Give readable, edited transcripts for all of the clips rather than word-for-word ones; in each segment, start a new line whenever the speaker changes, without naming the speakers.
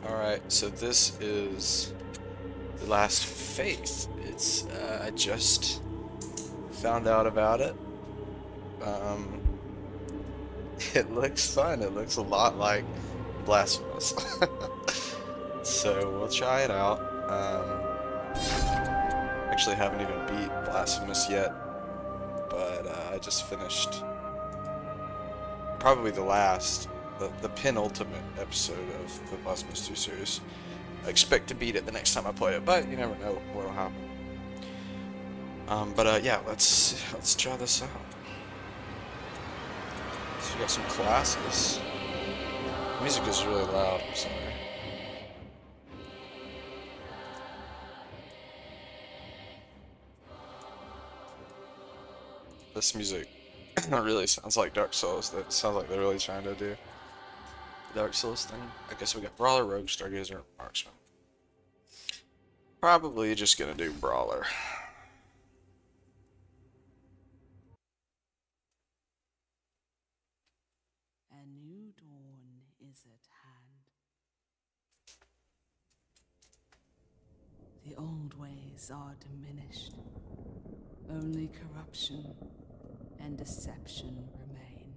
Alright, so this is The Last Faith. It's, I just found out about it. Um, it looks fun. It looks a lot like Blasphemous. So we'll try it out. Actually haven't even beat Blasphemous yet, but I just finished probably the penultimate episode of the Blasphemous 2 series. I expect to beat it the next time I play it, but you never know what'll happen. Yeah, let's try this out. So we got some classes. Music is really loud, I'm sorry. This music really sounds like Dark Souls. That sounds like they're really trying to do the Dark Souls thing. I guess we got Brawler, Rogue, Stargazer, Marksman. Probably just gonna do Brawler.
A new dawn is at hand. The old ways are diminished. Only corruption and deception remain.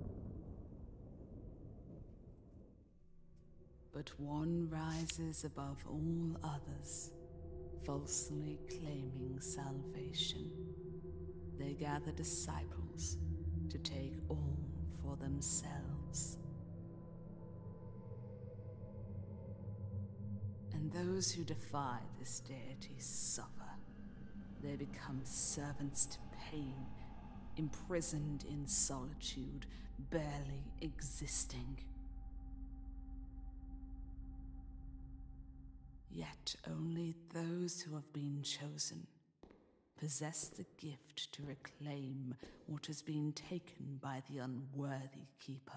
But one rises above all others, falsely claiming salvation. They gather disciples to take all for themselves. And those who defy this deity suffer. They become servants to pain, imprisoned in solitude, barely existing. Yet only those who have been chosen possess the gift to reclaim what has been taken by the unworthy keeper.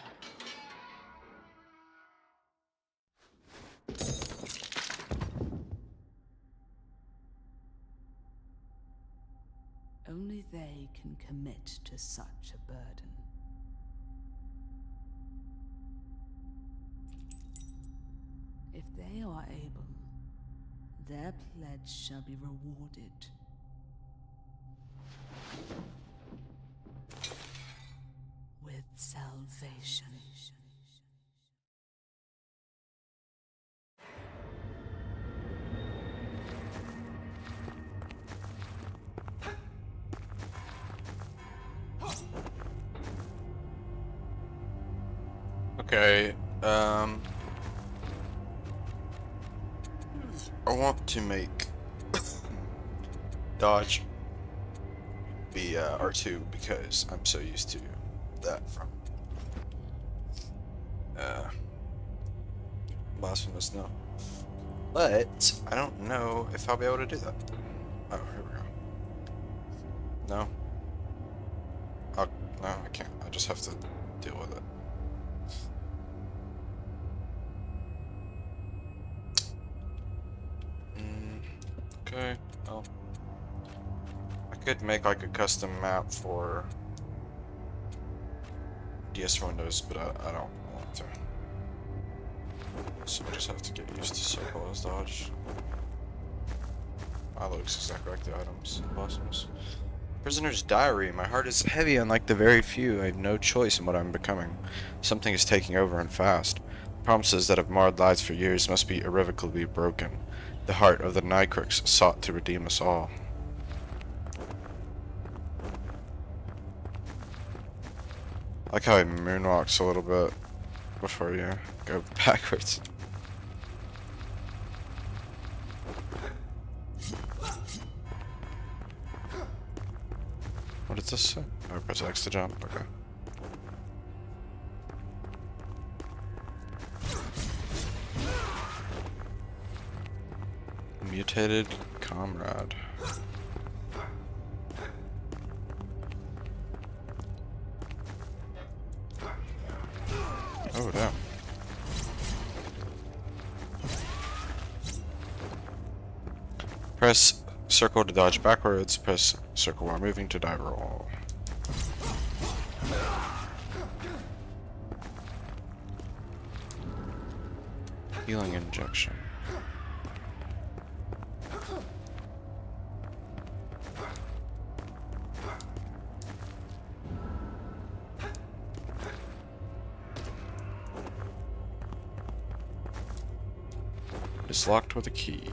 Only they can commit to such a burden. If they are able, their pledge shall be rewarded. With salvation.
Okay, I want to make dodge be R2 because I'm so used to that from Blasphemous now. But I don't know if I'll be able to do that. Oh, here we go. No. No, I can't. I just have to deal with it. Okay, well, I could make like a custom map for DS Windows, but I don't want to. So I just have to get used to circle as dodge. Looks exactly like the items. Bosses. Prisoner's Diary. My heart is heavy, unlike the very few. I have no choice in what I'm becoming. Something is taking over and fast. Promises that have marred lives for years must be irrevocably broken. The heart of the Nycrux sought to redeem us all. I like how he moonwalks a little bit before you go backwards. What does this say? Oh, press X to jump. Okay. Mutated comrade. Oh, damn. Press circle to dodge backwards. Press circle while moving to die roll. Healing injection. It's locked with a key.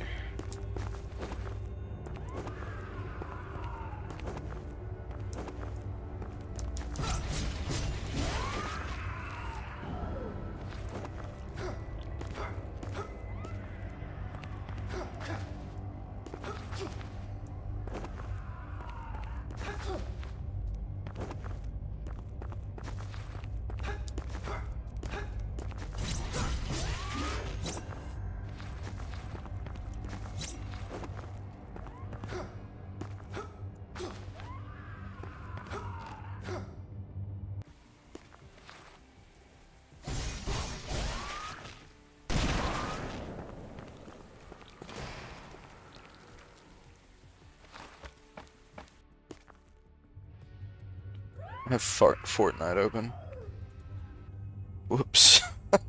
I have Fortnite open. Whoops.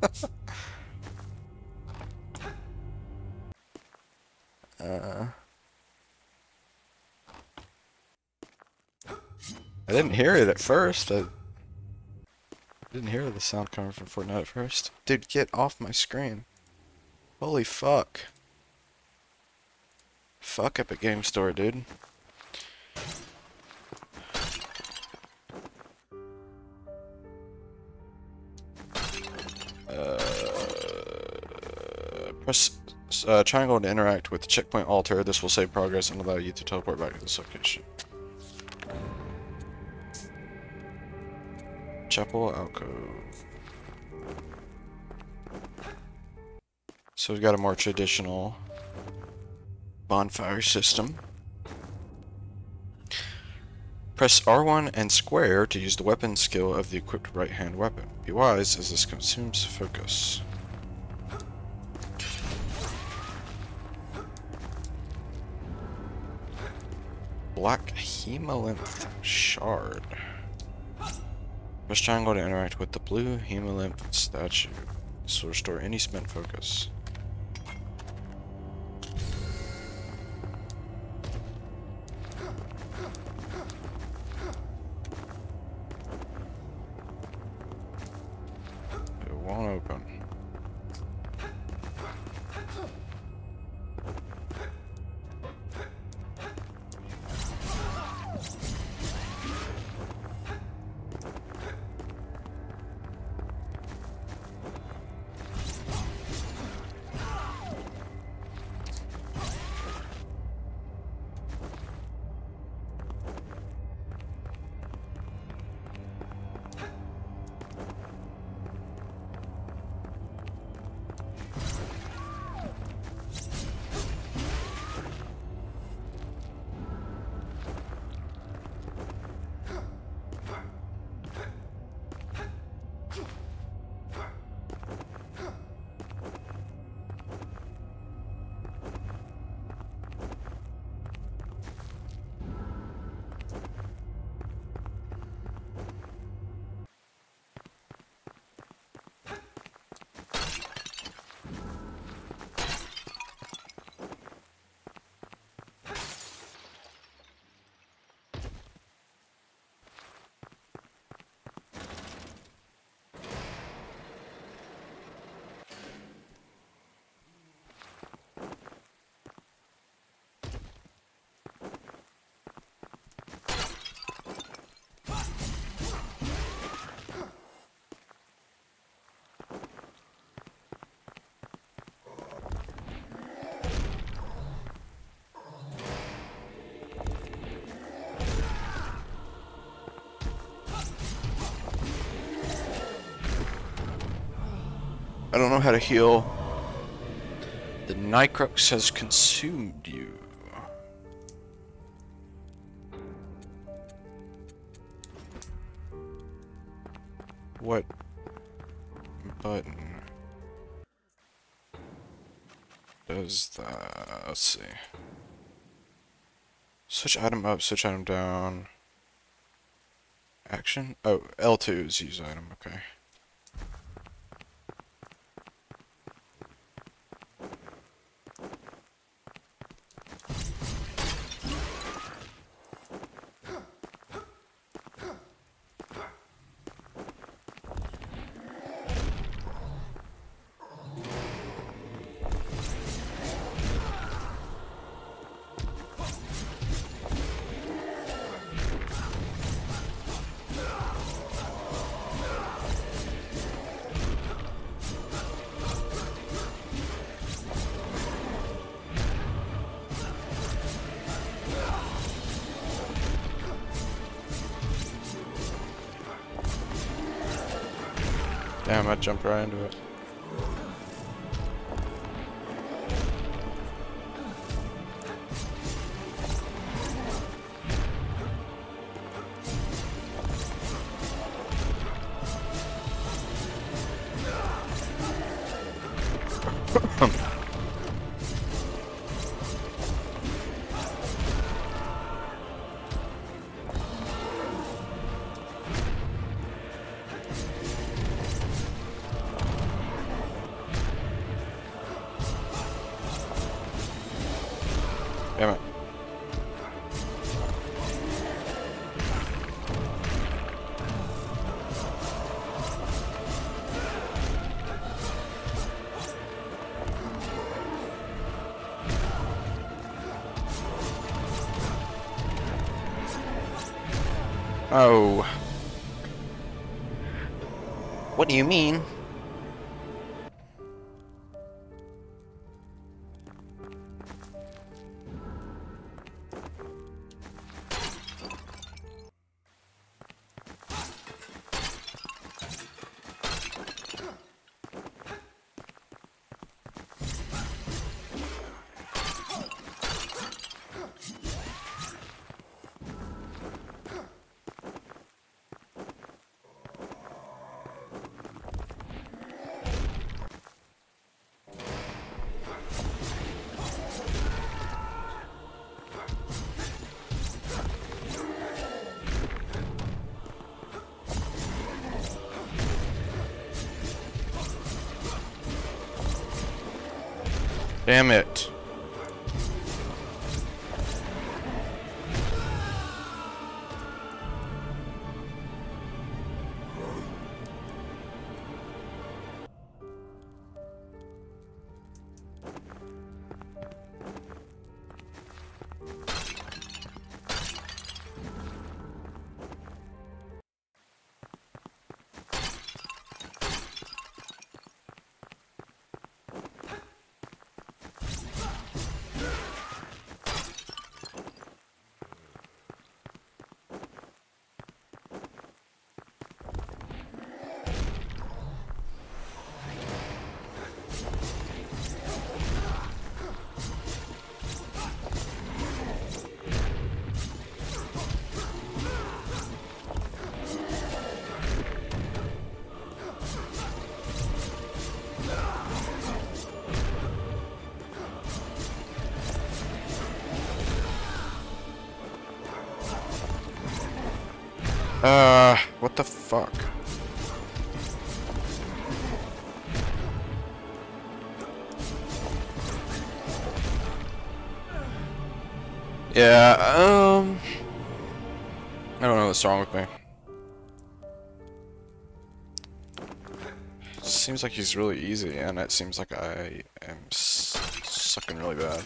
I didn't hear it at first. I didn't hear the sound coming from Fortnite at first. Dude, get off my screen. Holy fuck. Fuck Epic Game Store, dude. Press triangle to interact with checkpoint altar. This will save progress and allow you to teleport back to this location. Chapel alcove. So we've got a more traditional bonfire system. Press R1 and square to use the weapon skill of the equipped right-hand weapon. Be wise as this consumes focus. Black Hemolymph Shard. Press triangle to interact with the blue Hemolymph statue. This will restore any spent focus. It won't open. I don't know how to heal. The Nykrox has consumed you. What button does that? Let's see. Switch item up, switch item down. Action? Oh, L2 is use item, okay. Damn, I jumped right into it. Damn it. Oh. What do you mean? Damn it. What the fuck? Yeah, I don't know what's wrong with me. It seems like he's really easy, and it seems like I am sucking really bad.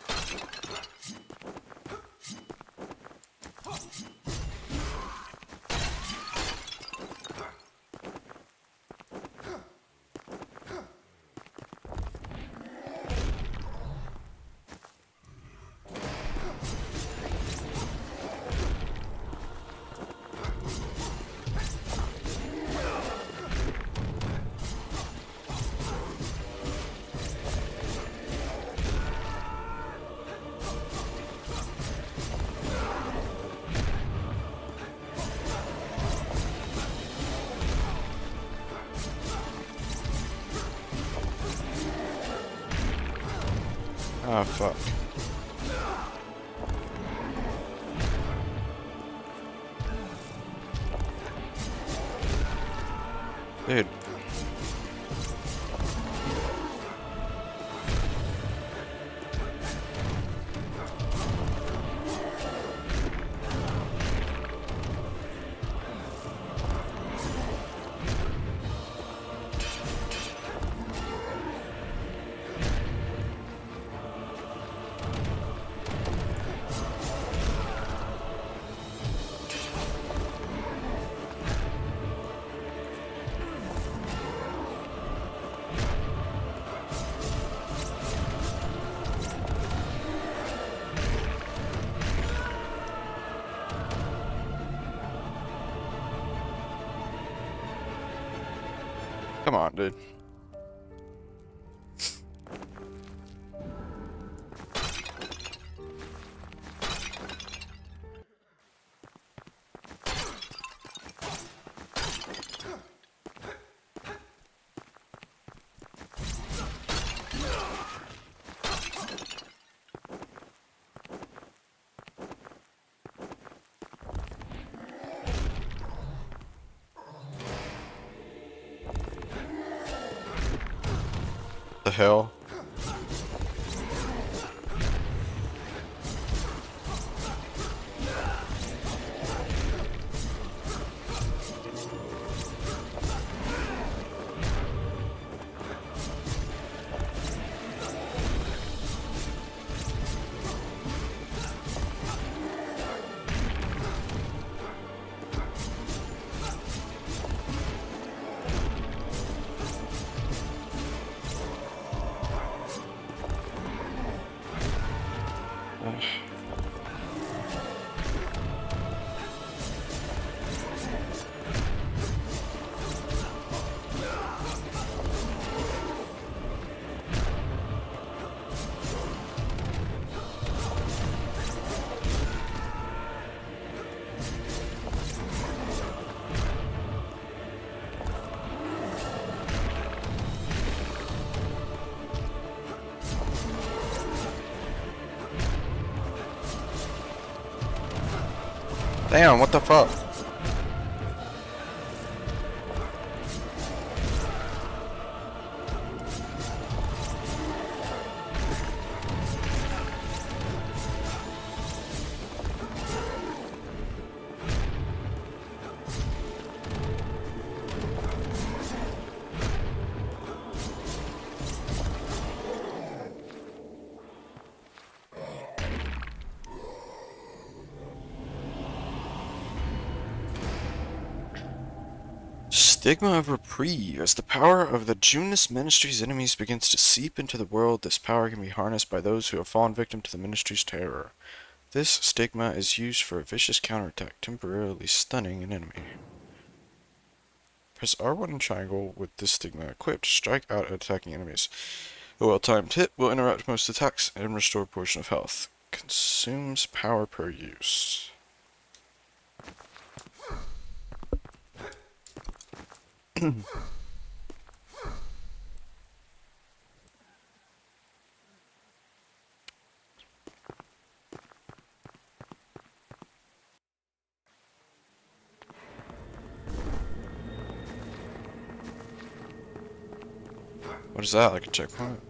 Oh, fuck. Dude. Come on, dude. The hell? Damn, what the fuck? Stigma of Reprieve. As the power of the Junus Ministry's enemies begins to seep into the world, this power can be harnessed by those who have fallen victim to the Ministry's terror. This stigma is used for a vicious counterattack, temporarily stunning an enemy. Press R1 and triangle with this stigma equipped to strike out at attacking enemies. A well-timed hit will interrupt most attacks and restore a portion of health. Consumes power per use. What is that, like a checkpoint?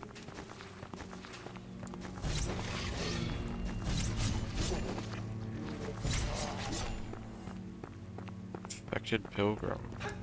Infected Pilgrim.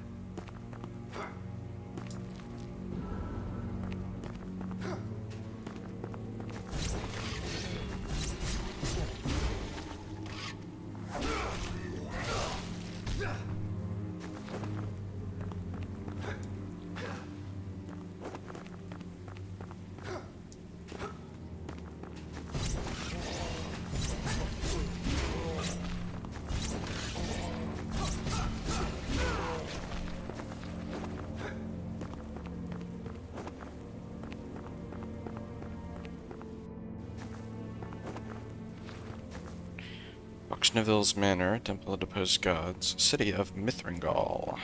Neville's Manor, Temple of Deposed Gods, City of Mithrangal.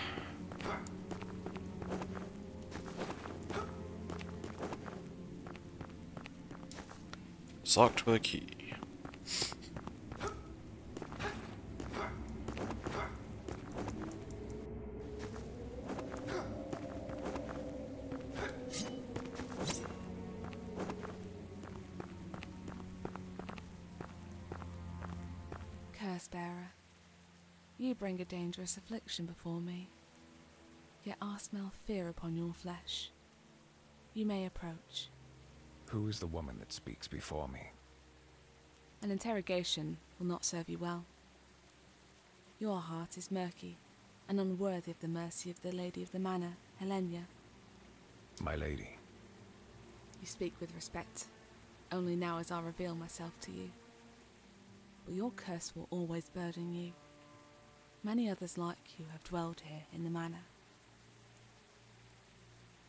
It's locked with a key.
Cursebearer, you bring a dangerous affliction before me, yet I smell fear upon your flesh. You may approach.
Who is the woman that speaks before me?
An interrogation will not serve you well. Your heart is murky and unworthy of the mercy of the Lady of the Manor, Helena.
My lady.
You speak with respect, only now as I reveal myself to you. But your curse will always burden you. Many others like you have dwelled here in the manor.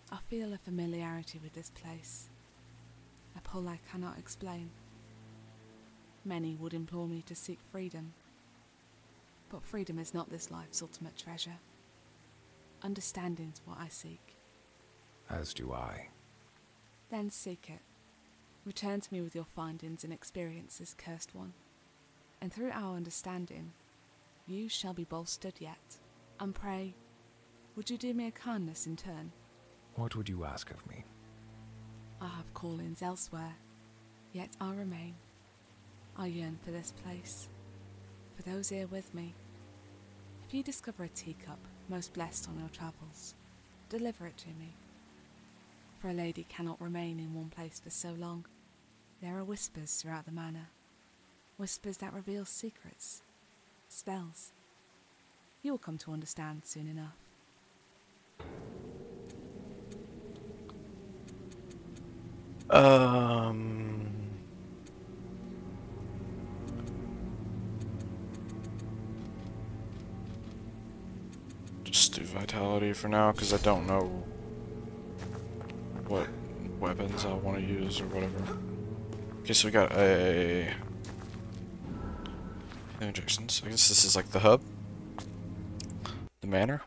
I feel a familiarity with this place, a pull I cannot explain. Many would implore me to seek freedom, but freedom is not this life's ultimate treasure. Understanding's what I seek.
As do I.
Then seek it. Return to me with your findings and experiences, Cursed One. And through our understanding, you shall be bolstered yet. And pray, would you do me a kindness in turn?
What would you ask of me?
I have callings elsewhere, yet I remain. I yearn for this place, for those here with me. If you discover a teacup most blessed on your travels, deliver it to me. For a lady cannot remain in one place for so long. There are whispers throughout the manor, whispers that reveal secrets, spells. You will come to understand soon enough.
Just do vitality for now, because I don't know what weapons I'll want to use or whatever. Okay, so we got a injections. I guess this is like the hub, the manor.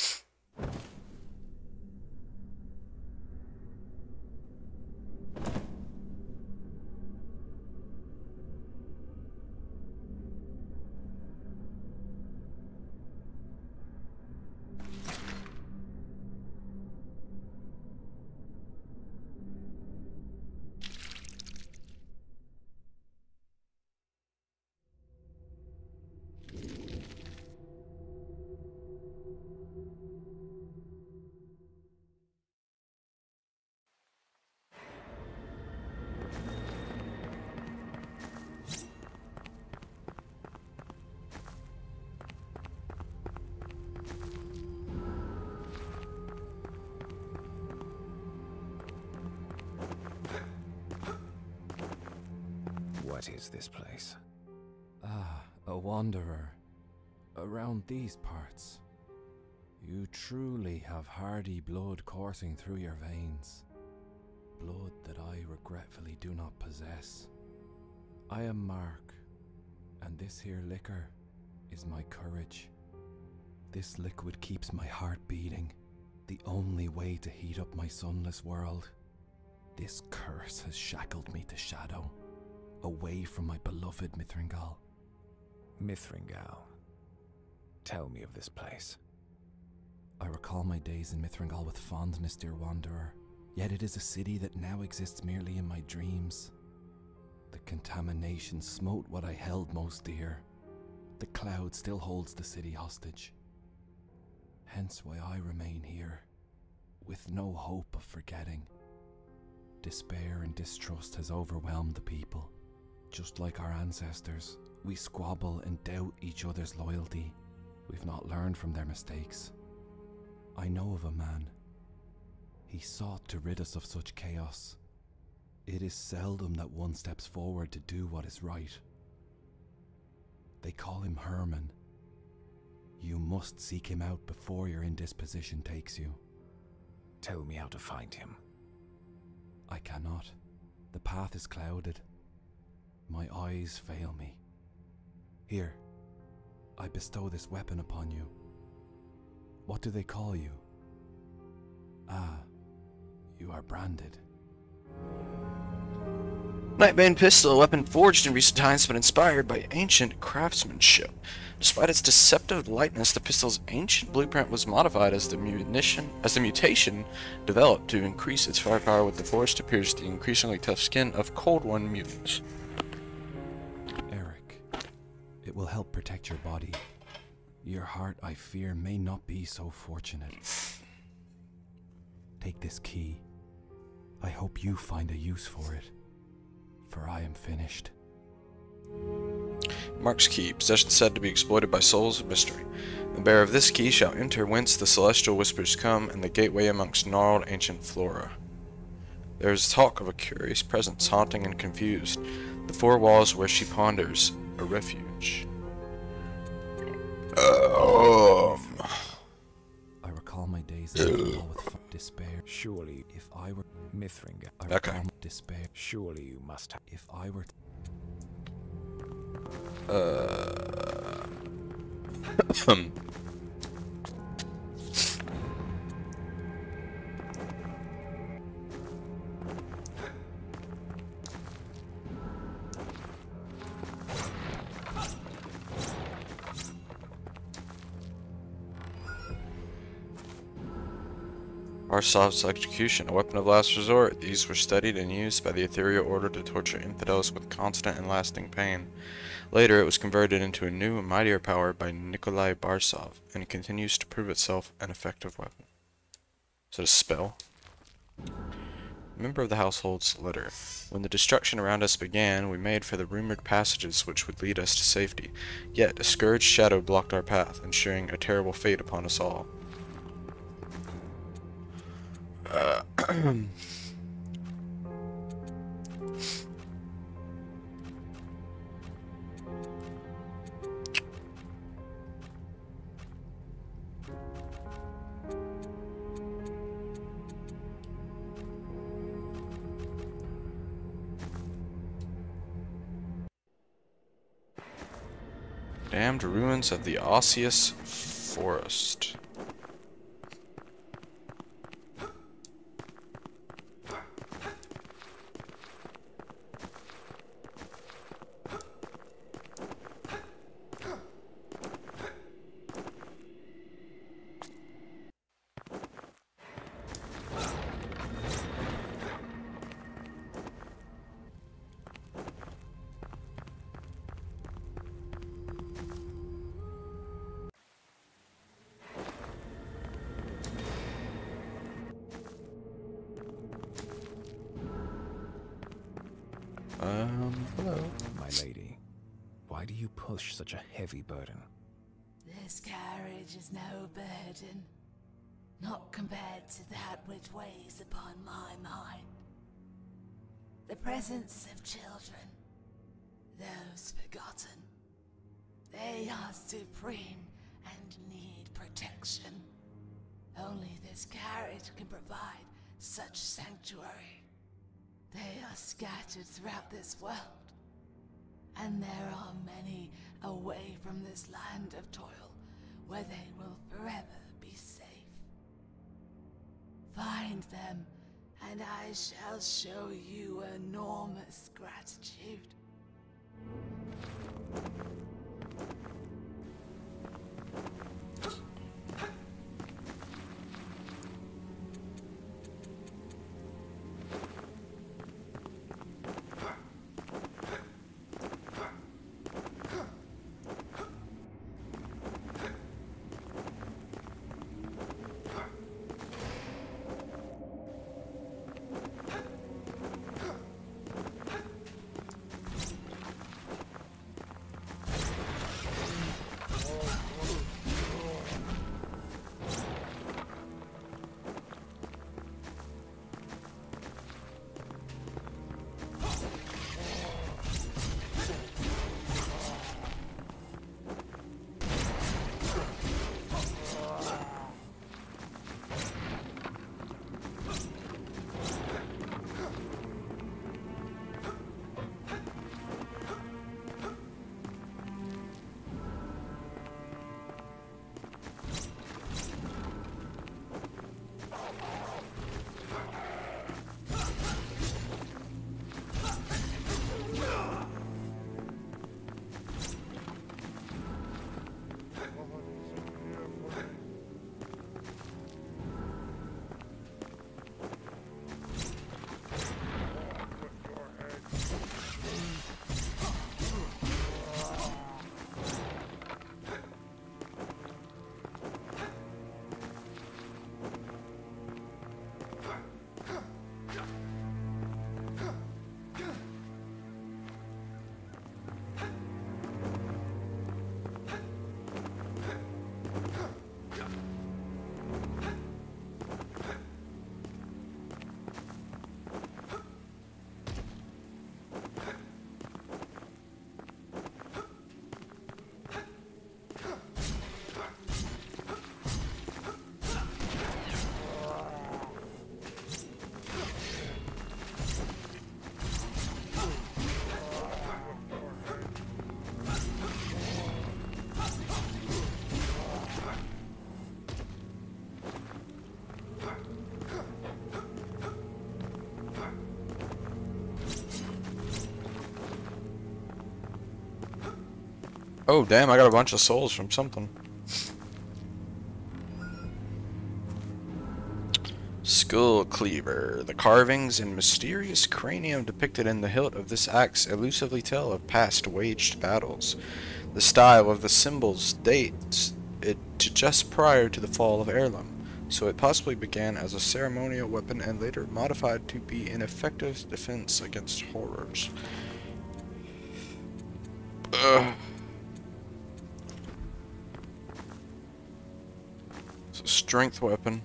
What is this place?
Ah, a wanderer. Around these parts. You truly have hardy blood coursing through your veins. Blood that I regretfully do not possess. I am Mark, and this here liquor is my courage. This liquid keeps my heart beating, the only way to heat up my sunless world. This curse has shackled me to shadow, away from my beloved Mithringal.
Mithringal. Tell me of this place.
I recall my days in Mithringal with fondness, dear wanderer, yet it is a city that now exists merely in my dreams. The contamination smote what I held most dear. The cloud still holds the city hostage. Hence why I remain here, with no hope of forgetting. Despair and distrust has overwhelmed the people. Just like our ancestors, we squabble and doubt each other's loyalty. We've not learned from their mistakes. I know of a man. He sought to rid us of such chaos. It is seldom that one steps forward to do what is right. They call him Herman. You must seek him out before your indisposition takes you.
Tell me how to find him.
I cannot. The path is clouded. My eyes fail me. Here, I bestow this weapon upon you. What do they call you? Ah, you are branded.
Nightbane pistol, a weapon forged in recent times but inspired by ancient craftsmanship. Despite its deceptive lightness, the pistol's ancient blueprint was modified as the mutation developed to increase its firepower with the force to pierce the increasingly tough skin of Cold One mutants.
Eric, it will help protect your body. Your heart, I fear, may not be so fortunate. Take this key. I hope you find a use for it, for I am finished.
Mark's key, possession said to be exploited by souls of mystery. The bearer of this key shall enter whence the celestial whispers come, and the gateway amongst gnarled ancient flora. There is talk of a curious presence haunting and confused, the four walls where she ponders, a refuge.
I recall my days in Mithringal with despair.
Surely,
If I were
Mithringa.
I
Okay.
recall despair.
Surely you must have.
If I were
Barsov's execution, a weapon of last resort. These were studied and used by the Ethereal Order to torture infidels with constant and lasting pain. Later, it was converted into a new and mightier power by Nikolai Barsov, and continues to prove itself an effective weapon. Is it a spell? Member of the household's letter. When the destruction around us began, we made for the rumored passages which would lead us to safety. Yet, a scourged shadow blocked our path, ensuring a terrible fate upon us all. Damned ruins of the Osseous Forest. Hello.
My lady, why do you push such a heavy burden?
This carriage is no burden, not compared to that which weighs upon my mind. The presence of children, those forgotten, they are supreme and need protection. Only this carriage can provide such sanctuary. They are scattered throughout this world, and there are many away from this land of toil, where they will forever be safe. Find them, and I shall show you enormous gratitude.
Oh, damn, I got a bunch of souls from something. Skull Cleaver. The carvings and mysterious cranium depicted in the hilt of this axe elusively tell of past waged battles. The style of the symbols dates it to just prior to the fall of Heirloom, so it possibly began as a ceremonial weapon and later modified to be an effective defense against horrors. It's a strength weapon.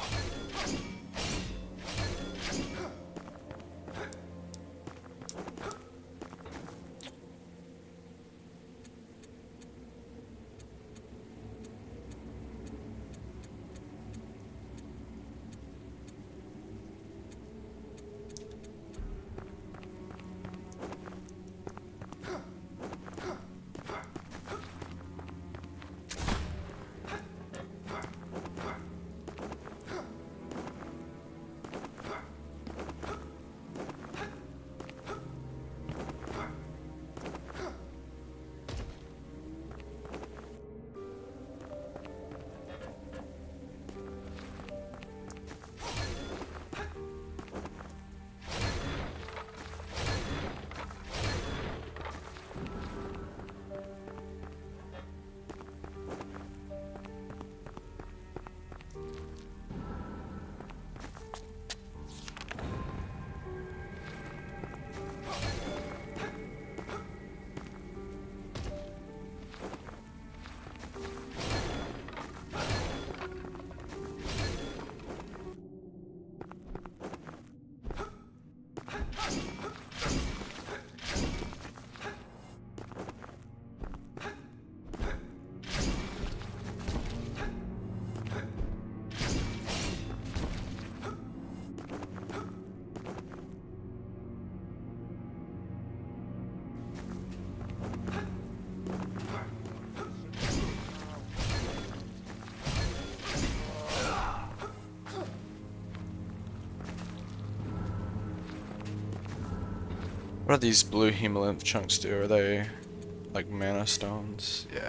What do these blue hemolymph chunks do? Are they like mana stones? Yeah.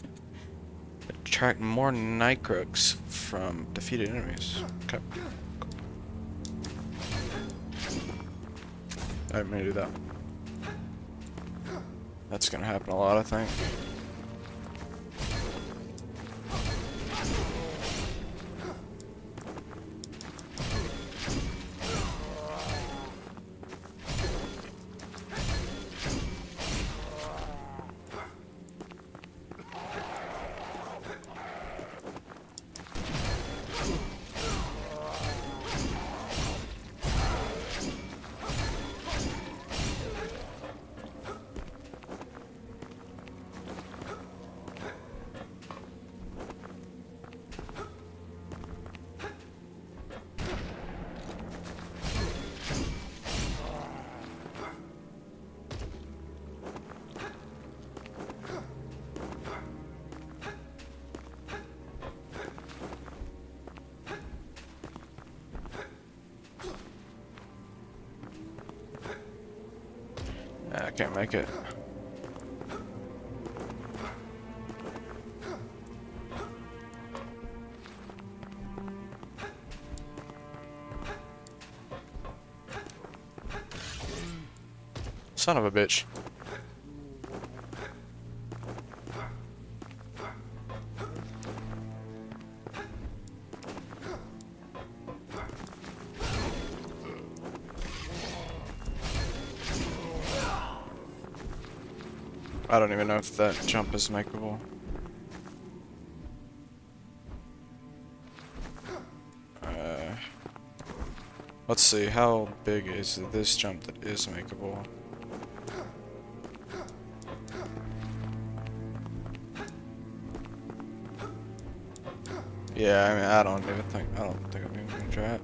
Attract more Nightcrux from defeated enemies. Okay. I'm gonna do that. That's gonna happen a lot, I think. I can't make it. Son of a bitch. I don't even know if that jump is makeable. Let's see, how big is this jump that is makeable? Yeah, I mean, I don't think I'm even gonna try it.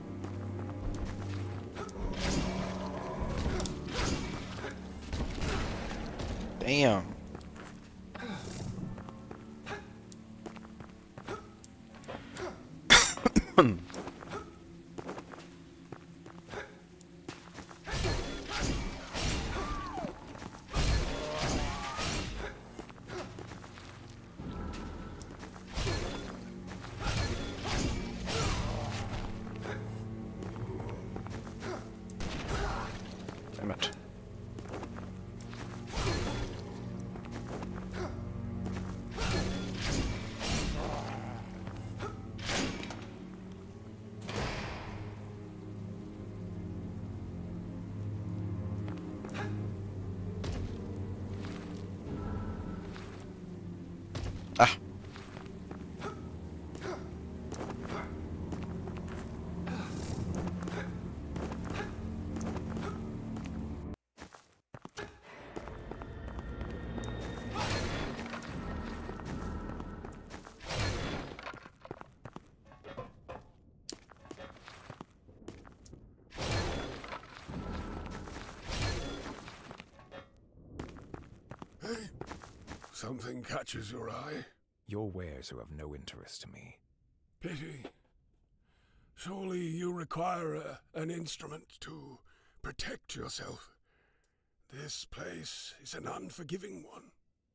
Damn. Damn it. Ah.
Hey, something catches your eye?
Your wares are of no interest to me.
Pity. Surely you require an instrument to protect yourself. This place is an unforgiving one.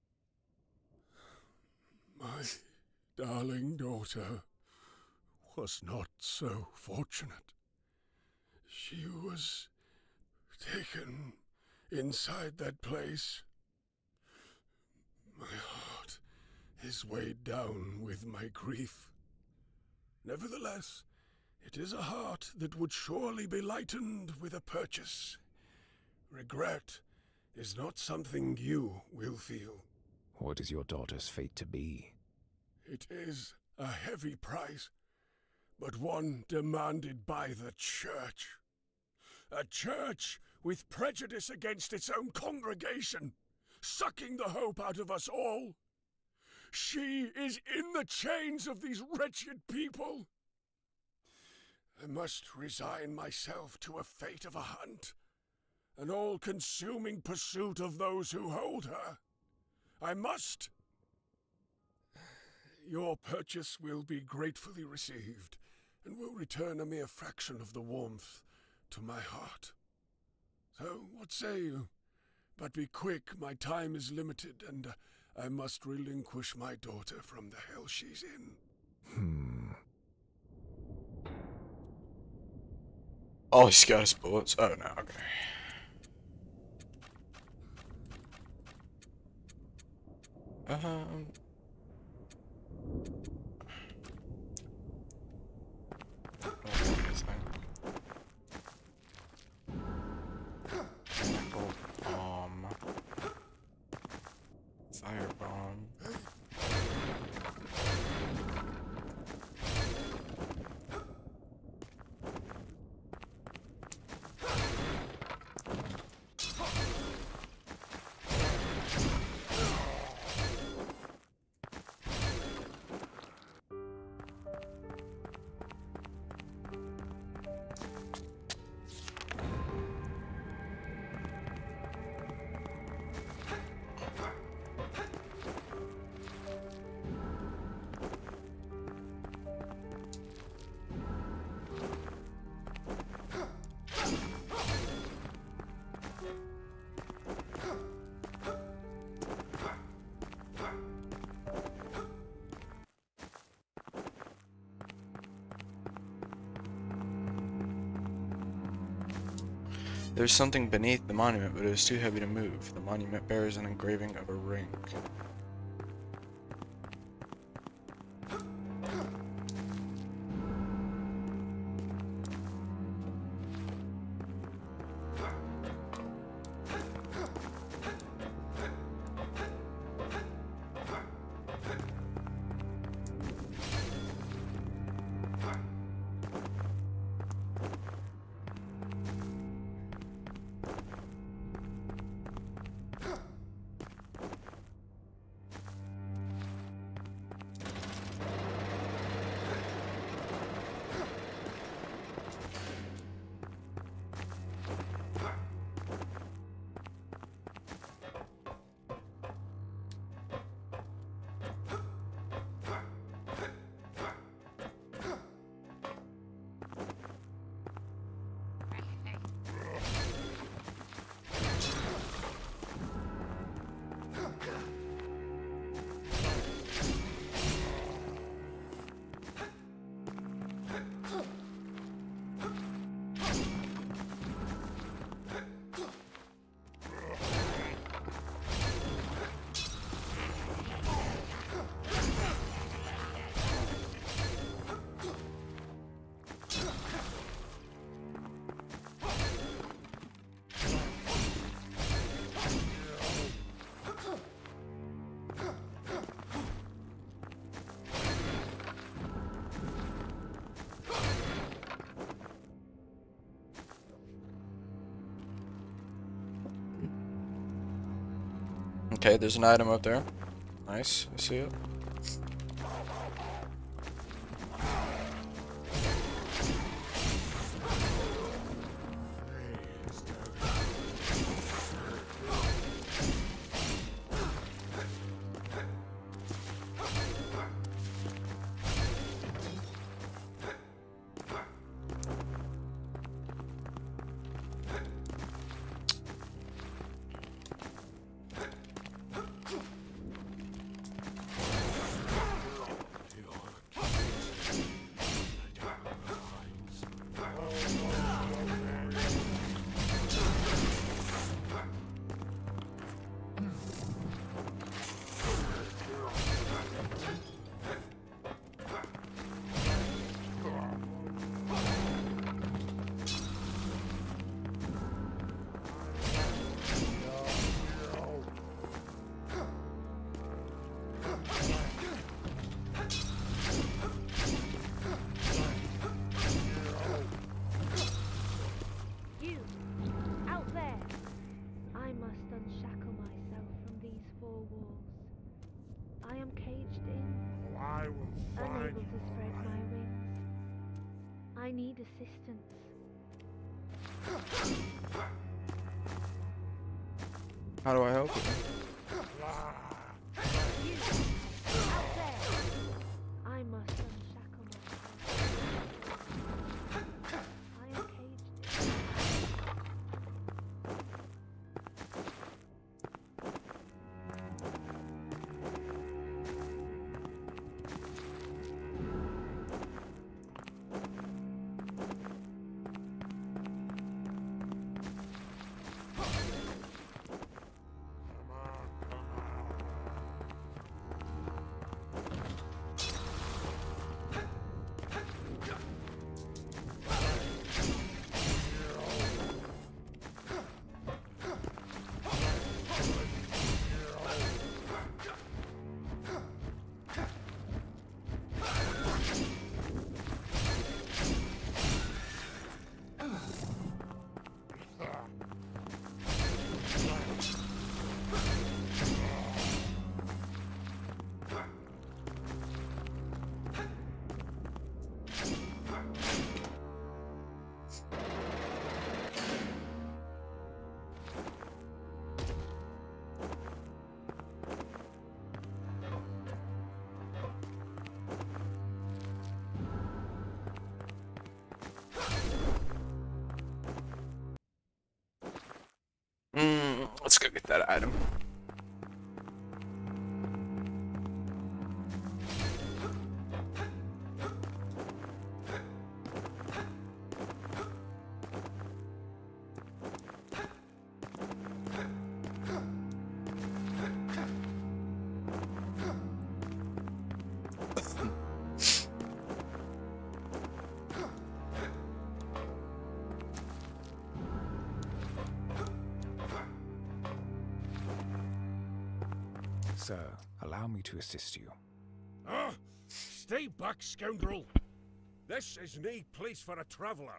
My darling daughter was not so fortunate. She was taken inside that place. My heart is weighed down with my grief. Nevertheless, it is a heart that would surely be lightened with a purchase. Regret is not something you will feel.
What is your daughter's fate to be?
It is a heavy price, but one demanded by the Church. A church with prejudice against its own congregation, sucking the hope out of us all. She is in the chains of these wretched people. I must resign myself to a fate of a hunt, an all-consuming pursuit of those who hold her. I must. Your purchase will be gratefully received, and will return a mere fraction of the warmth to my heart. So, what say you? But be quick, my time is limited, and I must relinquish my daughter from the hell she's in.
Oh, he's got his bullets. Oh, no, okay. Chemical bomb. Fire bomb. There's something beneath the monument, but it is too heavy to move. The monument bears an engraving of a ring. Okay, there's an item up there. Nice, I see it.
You, out there! I must unshackle myself from these four walls. I am caged in,
I will
unable to spread my wings. I need assistance.
How do I help you?
You, out there! I must unshackle myself. I am caged in.
Let's go get that item.
Sir, allow me to assist you.
Ah! Stay back, scoundrel! This is nae place for a traveller.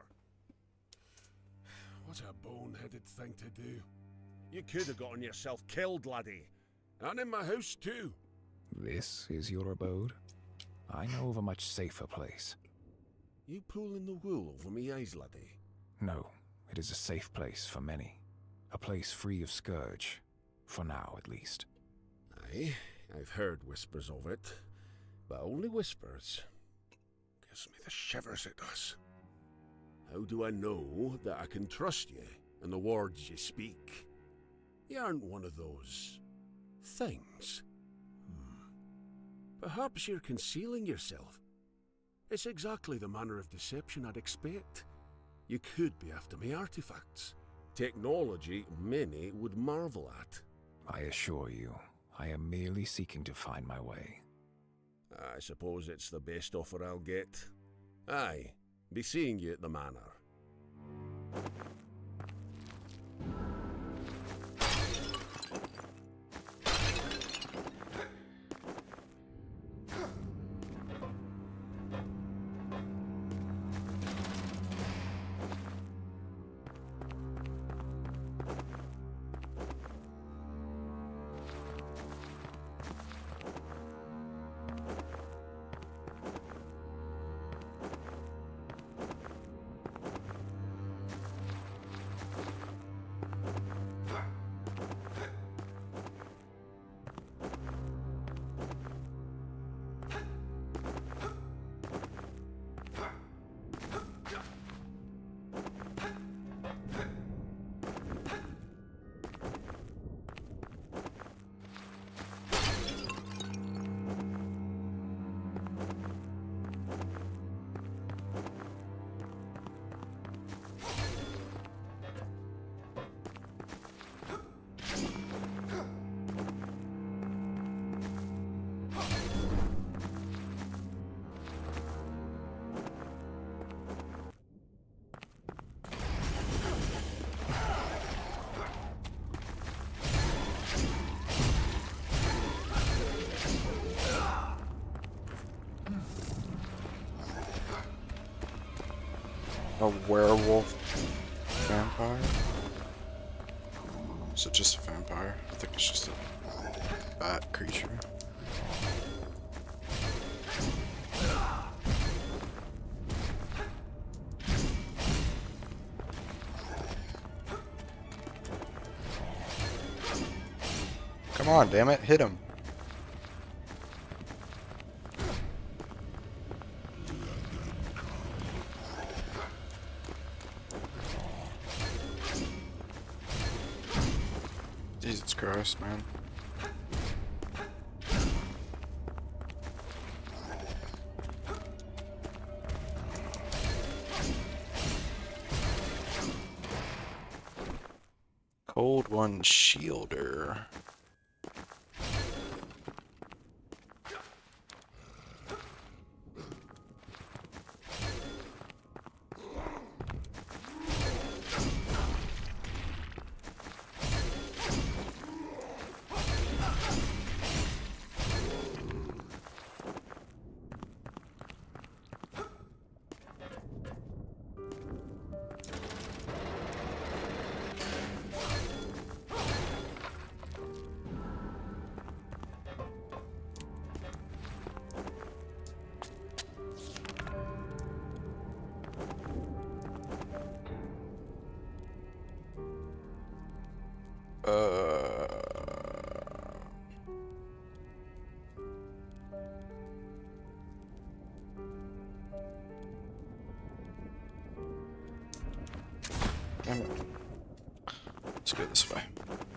What a boneheaded thing to do. You could have gotten yourself killed, laddie. And in my house too.
This is your abode? I know of a much safer place.
You pulling the wool over me eyes, laddie?
No, it is a safe place for many. A place free of scourge. For now, at least.
Aye, I've heard whispers of it. But only whispers. Gives me the shivers it does. How do I know that I can trust you and the words you speak? You aren't one of those... things. Perhaps you're concealing yourself. It's exactly the manner of deception I'd expect. You could be after me artifacts. Technology many would marvel at.
I assure you, I am merely seeking to find my way.
I suppose it's the best offer I'll get. Aye, be seeing you at the manor.
A werewolf vampire? Is it just a vampire? I think it's just a bat creature. Come on, damn it, hit him. Jesus Christ, man. Cold One Shielder. Damn it. Let's go this way.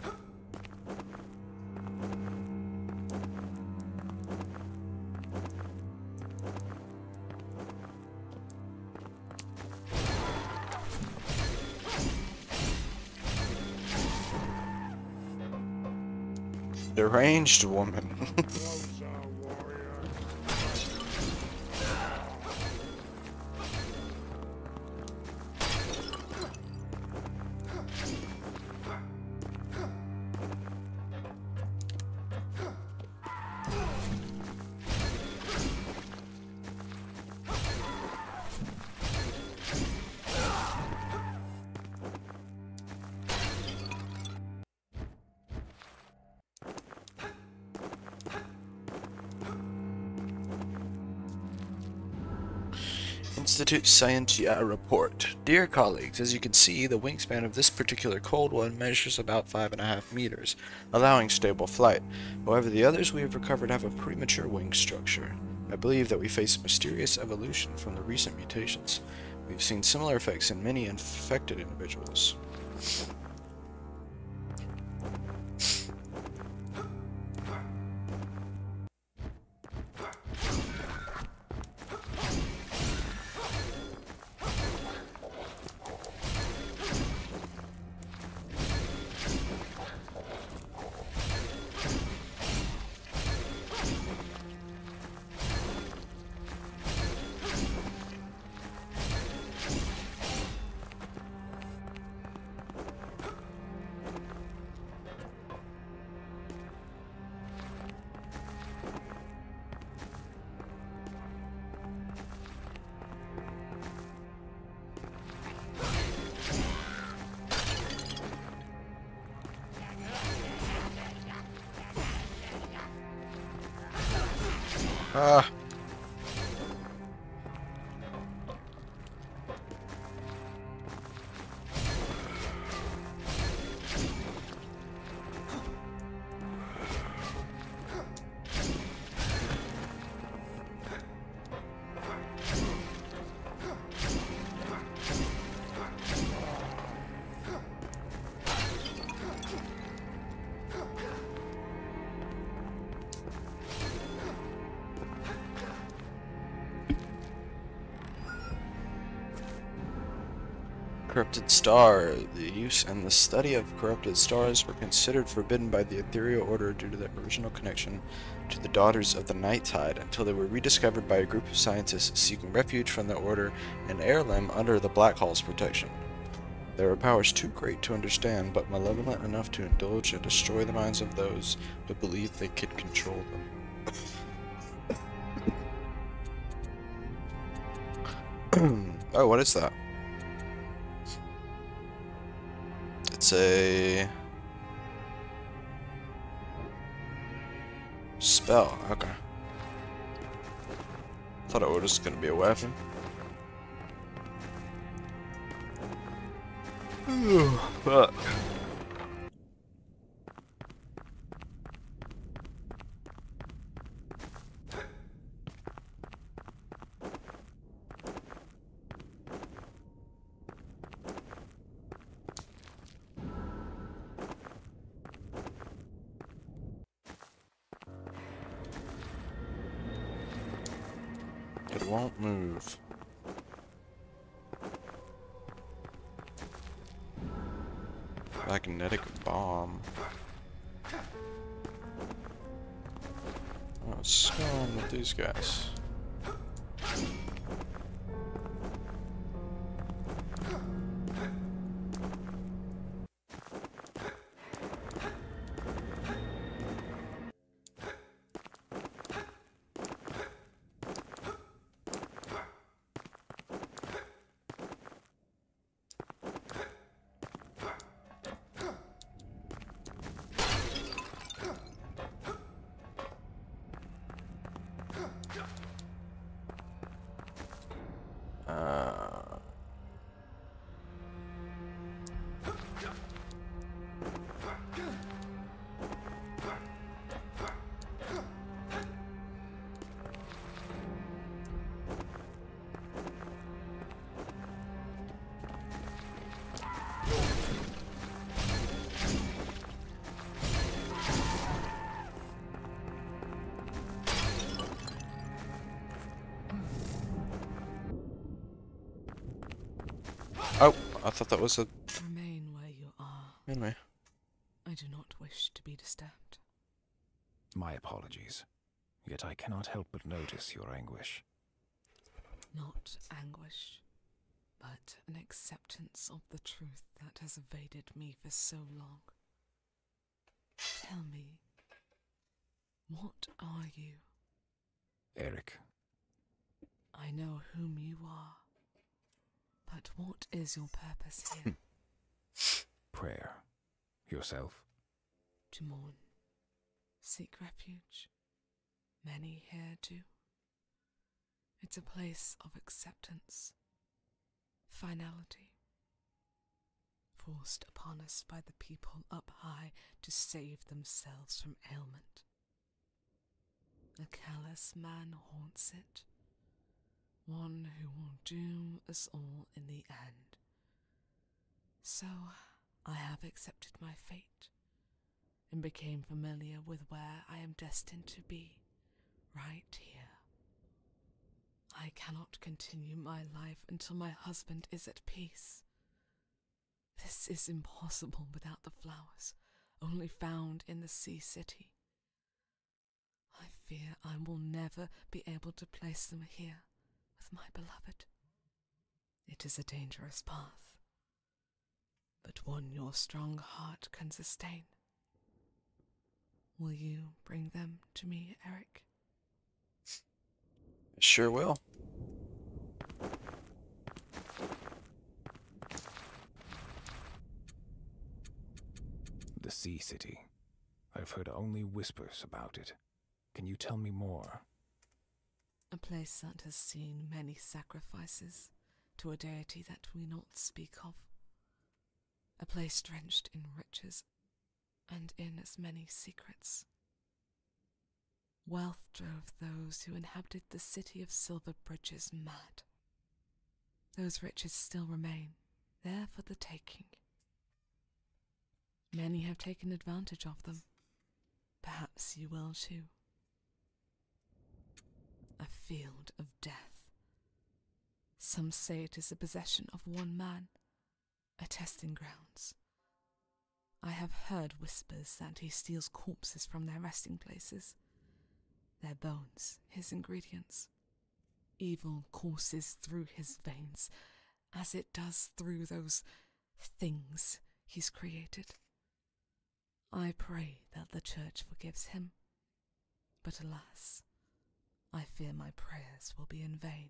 Deranged woman. Institute Scientia report. Dear colleagues, as you can see, the wingspan of this particular Cold One measures about 5.5 meters, allowing stable flight. However, the others we have recovered have a premature wing structure. I believe that we face mysterious evolution from the recent mutations. We've seen similar effects in many infected individuals. Ah. Corrupted star. The use and the study of corrupted stars were considered forbidden by the Ethereal Order due to their original connection to the Daughters of the Night Tide, until they were rediscovered by a group of scientists seeking refuge from the Order in Airlim under the Black Hall's protection. There are powers too great to understand, but malevolent enough to indulge and destroy the minds of those who believe they could control them. Oh, what is that? it's a spell. Okay. Thought it was just gonna be a weapon. Fuck. It won't move. Magnetic bomb. Oh, what's going on with these guys? Oh, I thought that was a
Remain where you are.
enemy.
I do not wish to be disturbed.
My apologies. Yet I cannot help but notice your anguish.
Not anguish, but an acceptance of the truth that has evaded me for so long. Tell me, what are you?
Eric,
I know whom you are, but what is your purpose here?
prayer. Yourself?
To mourn, seek refuge. Many here do. It's a place of acceptance, finality, forced upon us by the people up high to save themselves from ailment. A callous man haunts it, one who will doom us all in the end. So I have accepted my fate and became familiar with where I am destined to be, right here. I cannot continue my life until my husband is at peace. This is impossible without the flowers, only found in the Sea City. I fear I will never be able to place them here with my beloved. It is a dangerous path, but one your strong heart can sustain. Will you bring them to me, Eric?
Sure will.
The Sea City. I've heard only whispers about it. Can you tell me more?
A place that has seen many sacrifices to a deity that we not speak of. A place drenched in riches and in as many secrets. Wealth drove those who inhabited the city of Silver Bridges mad. Those riches still remain, there for the taking. Many have taken advantage of them. Perhaps you will too. A field of death. Some say it is the possession of one man, a testing grounds. I have heard whispers that he steals corpses from their resting places. Their bones, his ingredients. Evil courses through his veins, as it does through those things he's created. I pray that the church forgives him, but alas, I fear my prayers will be in vain.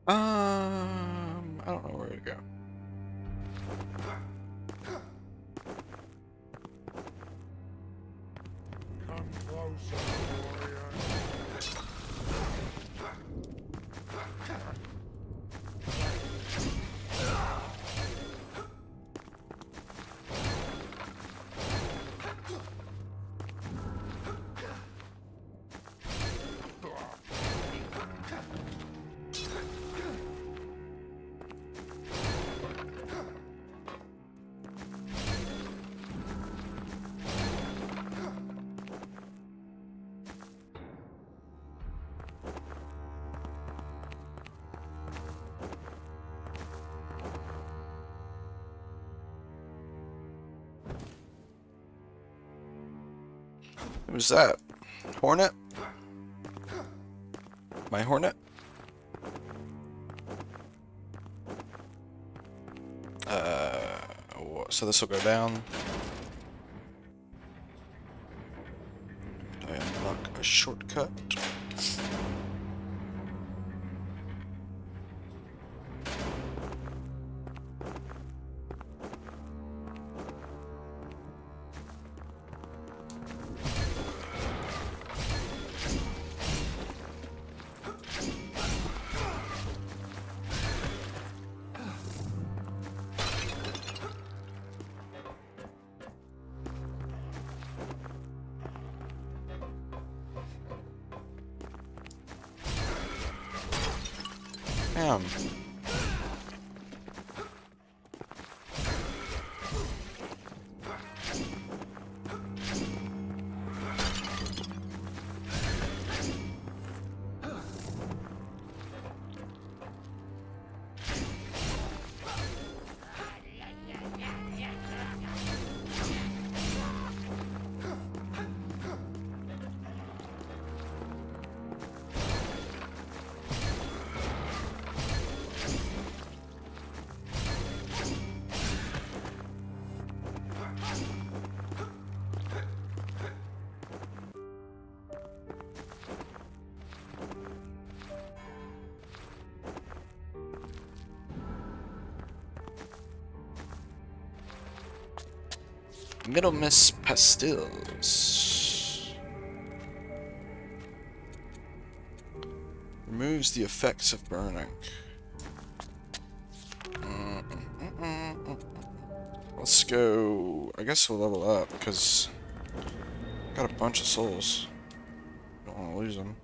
I don't know where to go.
Come closer, warrior.
Who's that? Hornet? My Hornet? So this will go down. I unlock a shortcut. Damn. Middle Miss Pastilles. Removes the effects of burning. Let's go. I guess we'll level up because I got a bunch of souls. Don't want to lose them.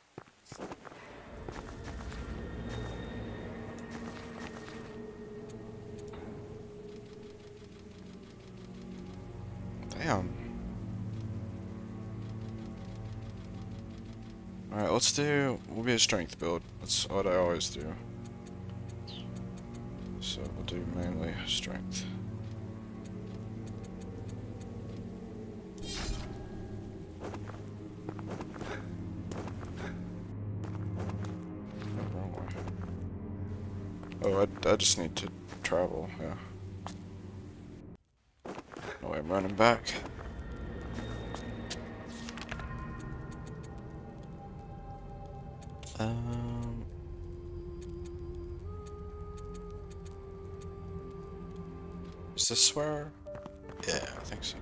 Damn. Alright, we'll be a strength build. That's what I always do. So we'll do mainly strength. Wrong way. Oh, I just need to travel, yeah. No way I'm running back. Is this where? Yeah, I think so.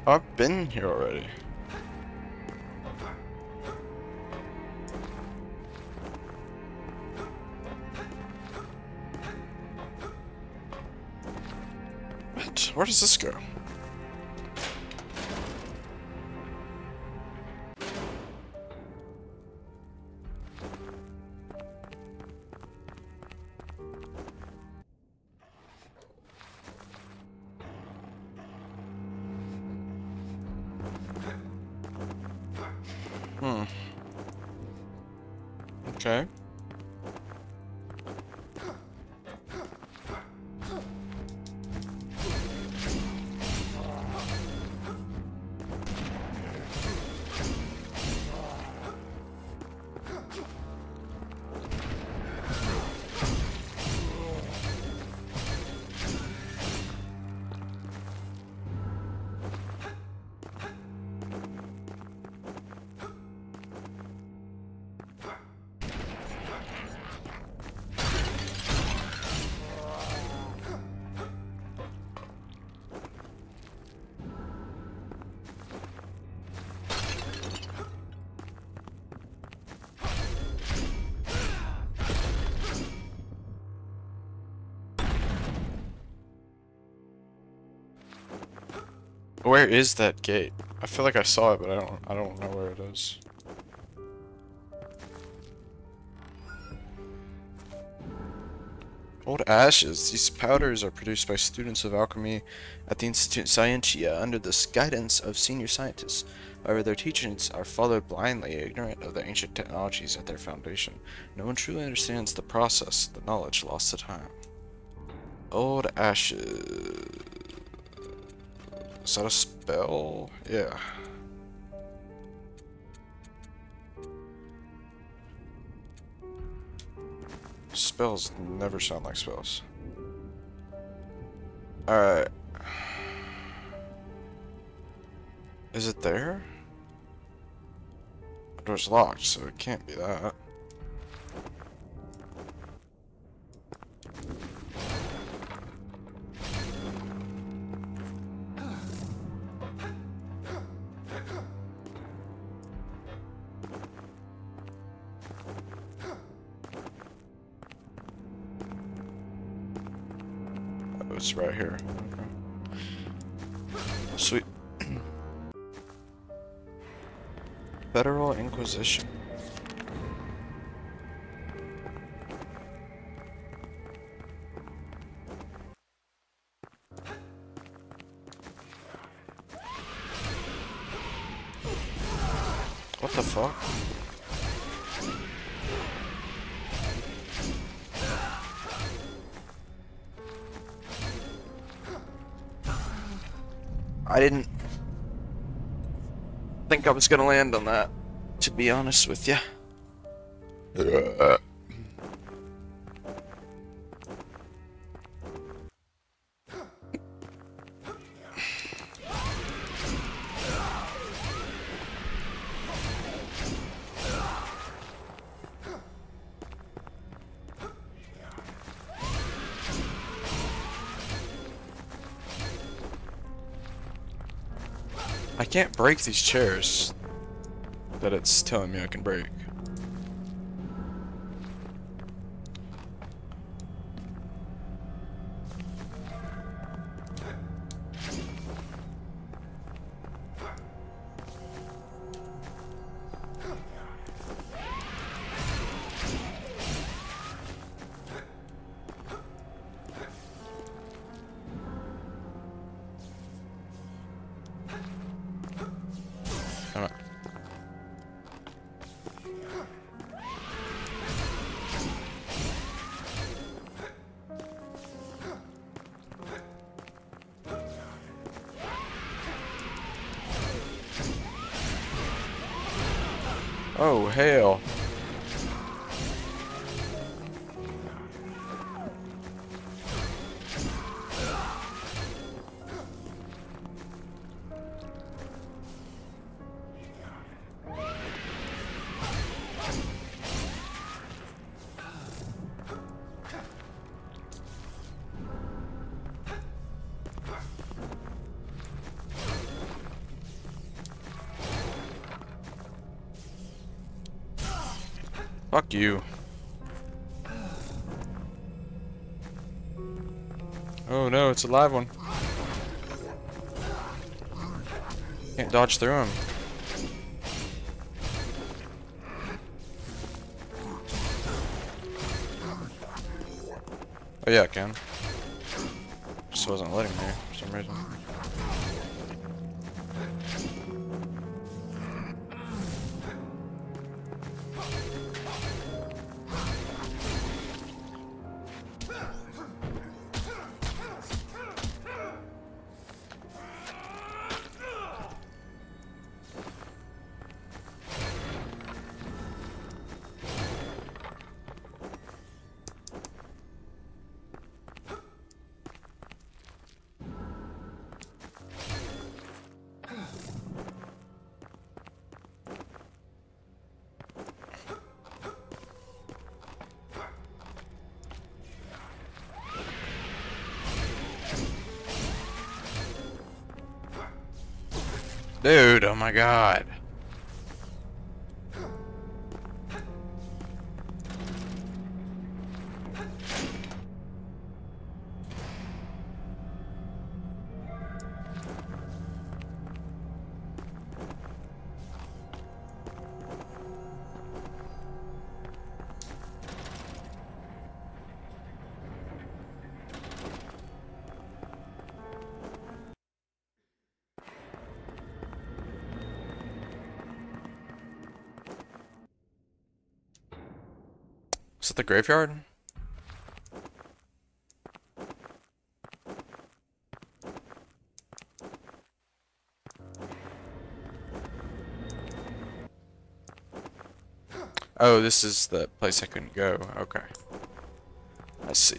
I've been here already. What? Where does this go? Okay. Where is that gate? I feel like I saw it, but I don't know where it is. Old ashes. These powders are produced by students of alchemy at the Institute Scientia under the guidance of senior scientists. However, their teachings are followed blindly, ignorant of the ancient technologies at their foundation. No one truly understands the process, the knowledge lost to time. Old ashes. Is that a spell? Yeah. Spells never sound like spells. Alright. Is it there? The door's locked, so it can't be that. It's right here. Okay. Sweet. Federal Inquisition. What the fuck? I didn't think I was gonna land on that, to be honest with you. I can't break these chairs that it's telling me I can break. Oh, hell. Fuck you. Oh no, it's a live one. Can't dodge through him. Oh yeah, I can. Just wasn't letting me for some reason. Dude, oh my god. Is it the graveyard? Oh, this is the place I couldn't go. Okay. I see.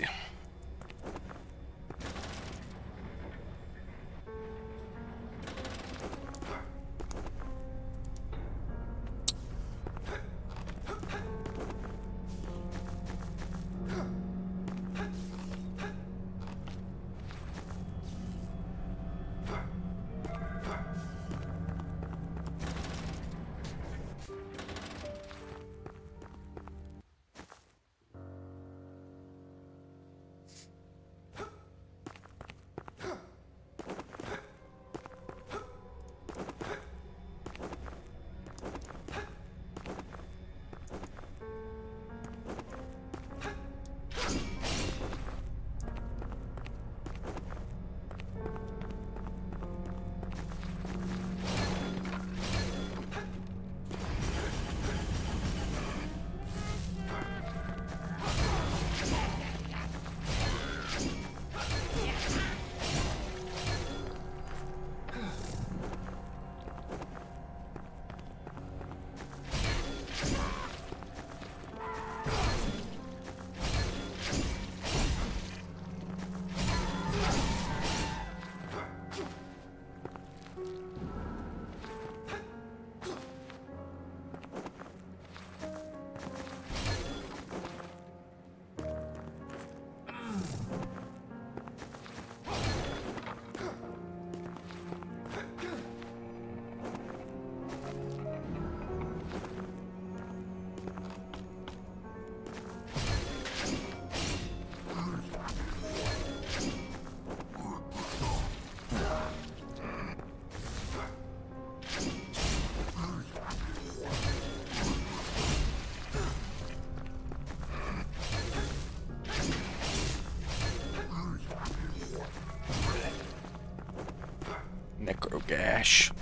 Necrogash.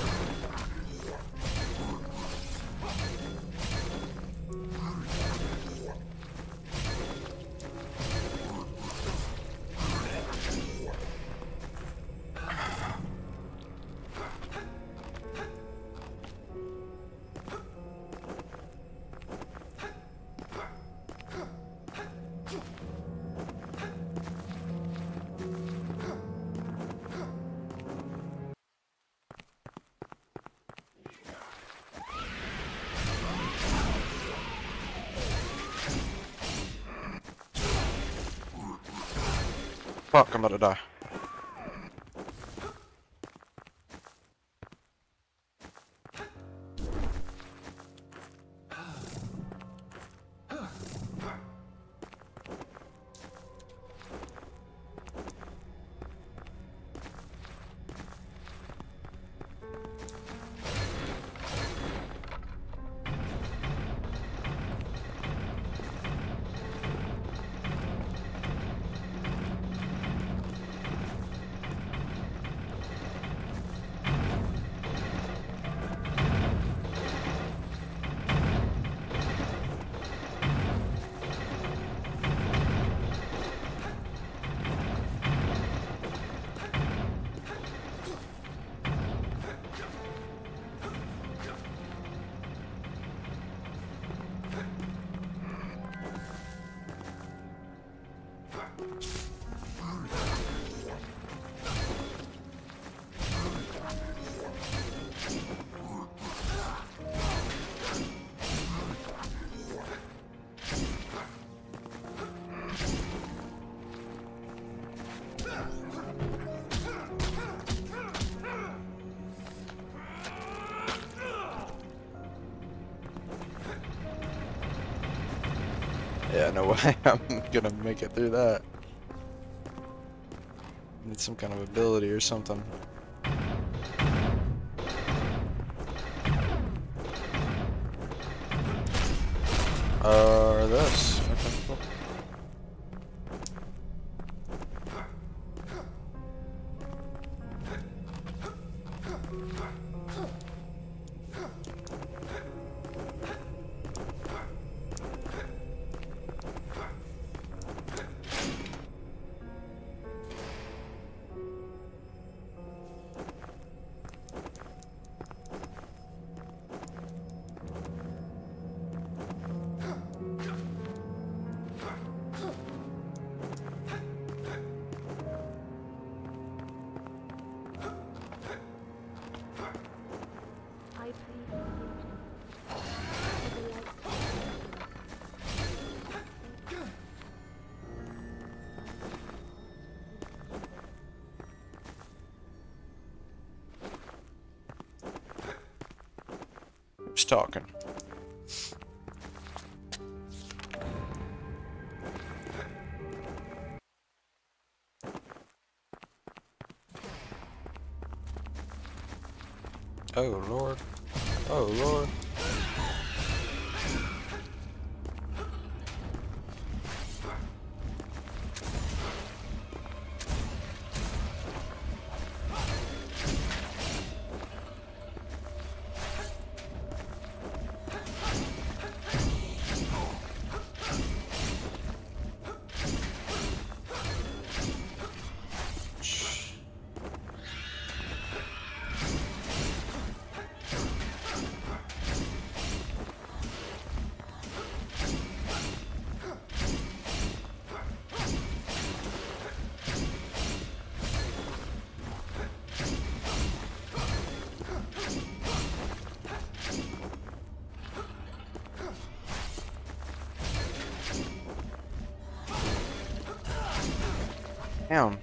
Fuck, I'm about to die. Yeah, no way I'm gonna make it through that. Need some kind of ability or something. Or this. Okay, cool.
I plead for safety. For the light to
Who's talking? Oh Lord. Oh Lord. Damn.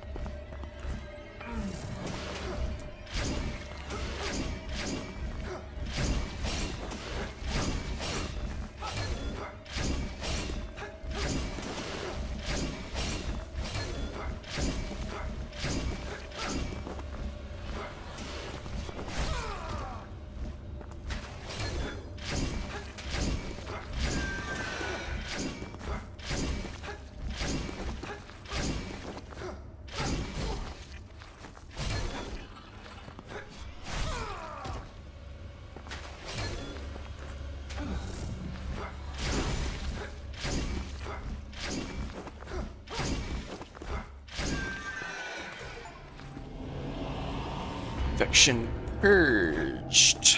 Infection purged.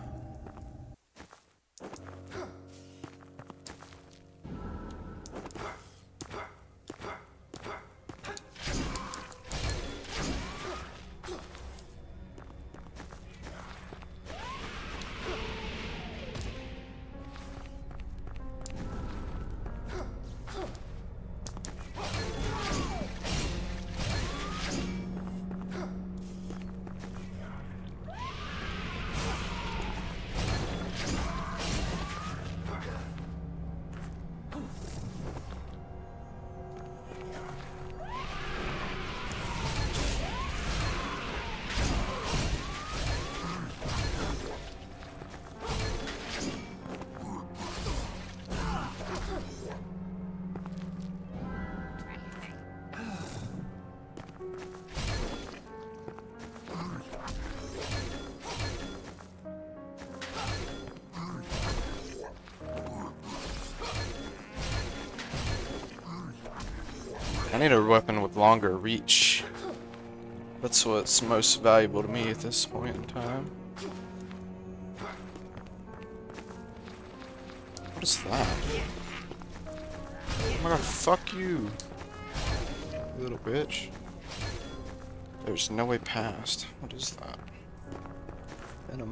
I need a weapon with longer reach. That's what's most valuable to me at this point in time. What is that? Oh my god, fuck you. You little bitch. There's no way past. What is that? Venom.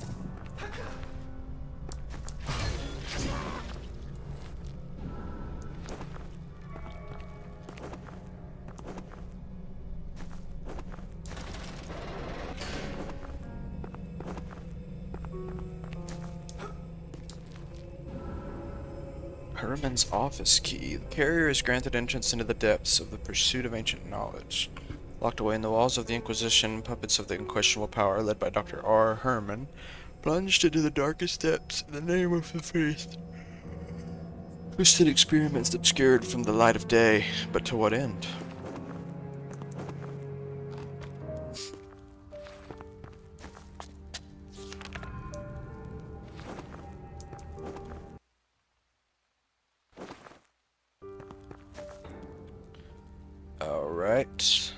Herman's office key. The carrier is granted entrance into the depths of the pursuit of ancient knowledge. Locked away in the walls of the Inquisition, puppets of the unquestionable power, led by Dr. R. Herman, plunged into the darkest depths in the name of the faith. Twisted experiments obscured from the light of day, but to what end? Alright.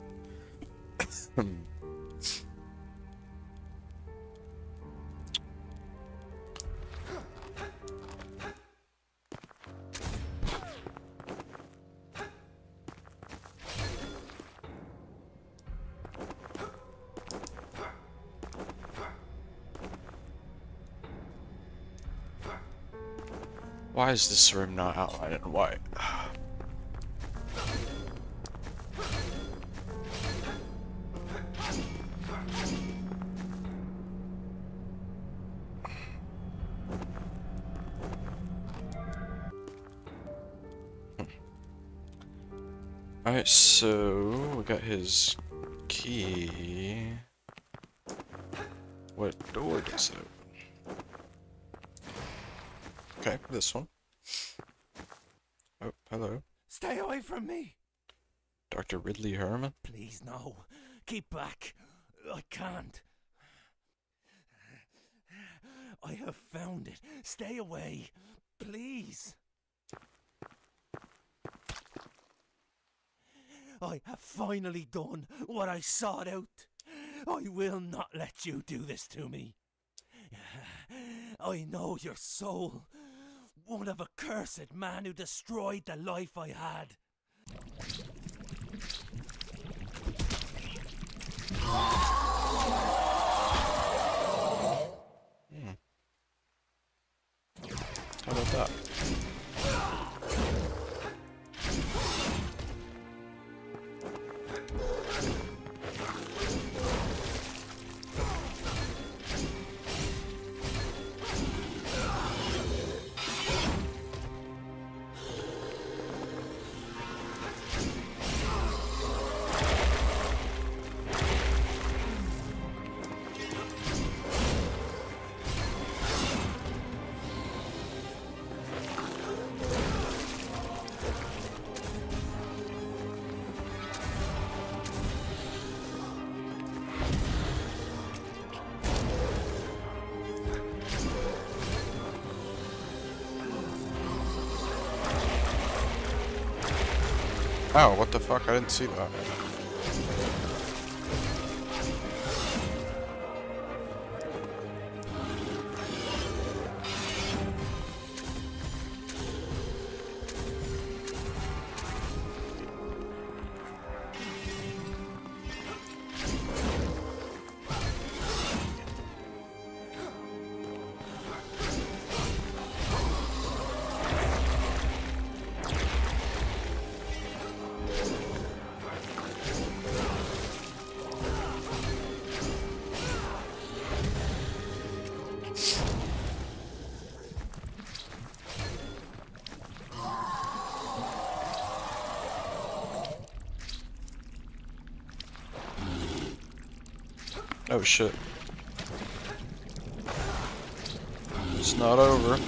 Why is this room not outlined in white? Alright, so we got his key. What door does it open? Okay, this one. Oh, hello.
Stay away from me!
Dr. Ridley Herman?
Please, no. Keep back. I can't. I have found it. Stay away. Please. I have finally done what I sought out. I will not let you do this to me. I know your soul. One of a cursed man who destroyed the life I had.
How about that? Oh, what the fuck? I didn't see that. Oh shit. It's not over.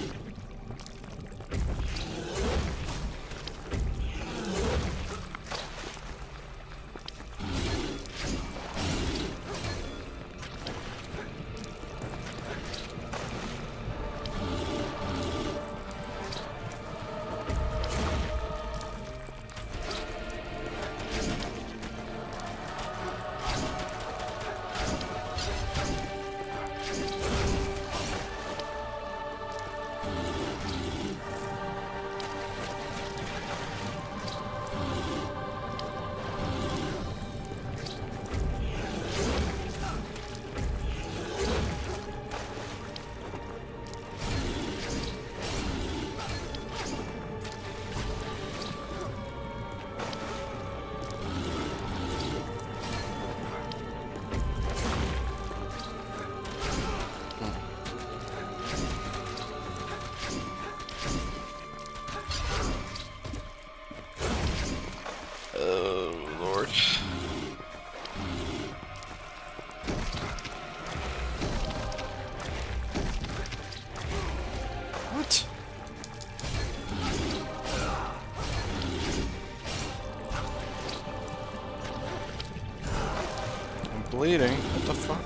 bleeding. What the fuck?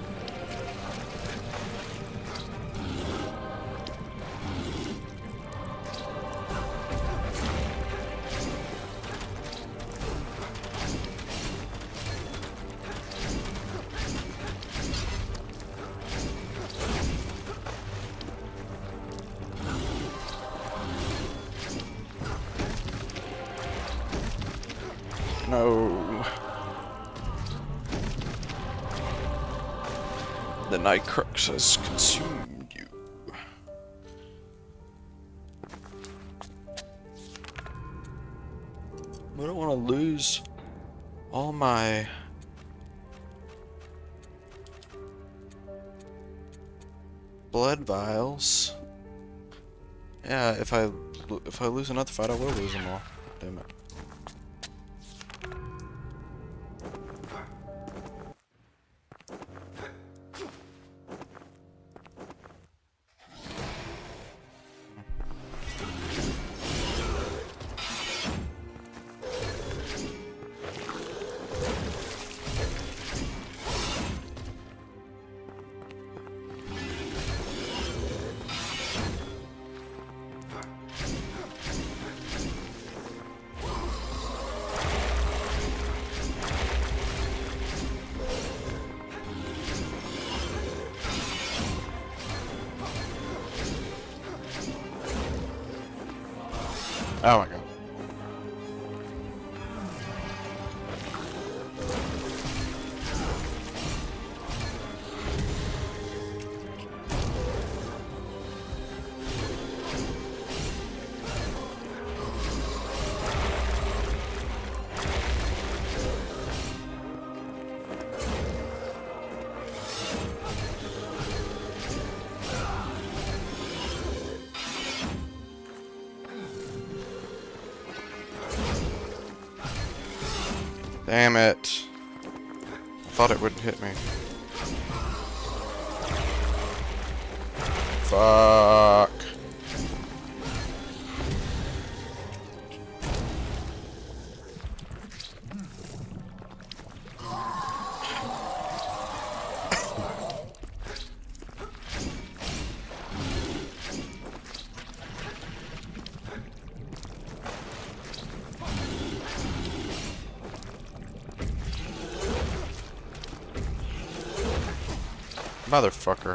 No. The Night Crux has consumed you. I don't want to lose all my blood vials. Yeah, if I lose another fight, I will lose them all. Damn it. Oh my god. Damn it. I thought it wouldn't hit me. Fuck. Motherfucker.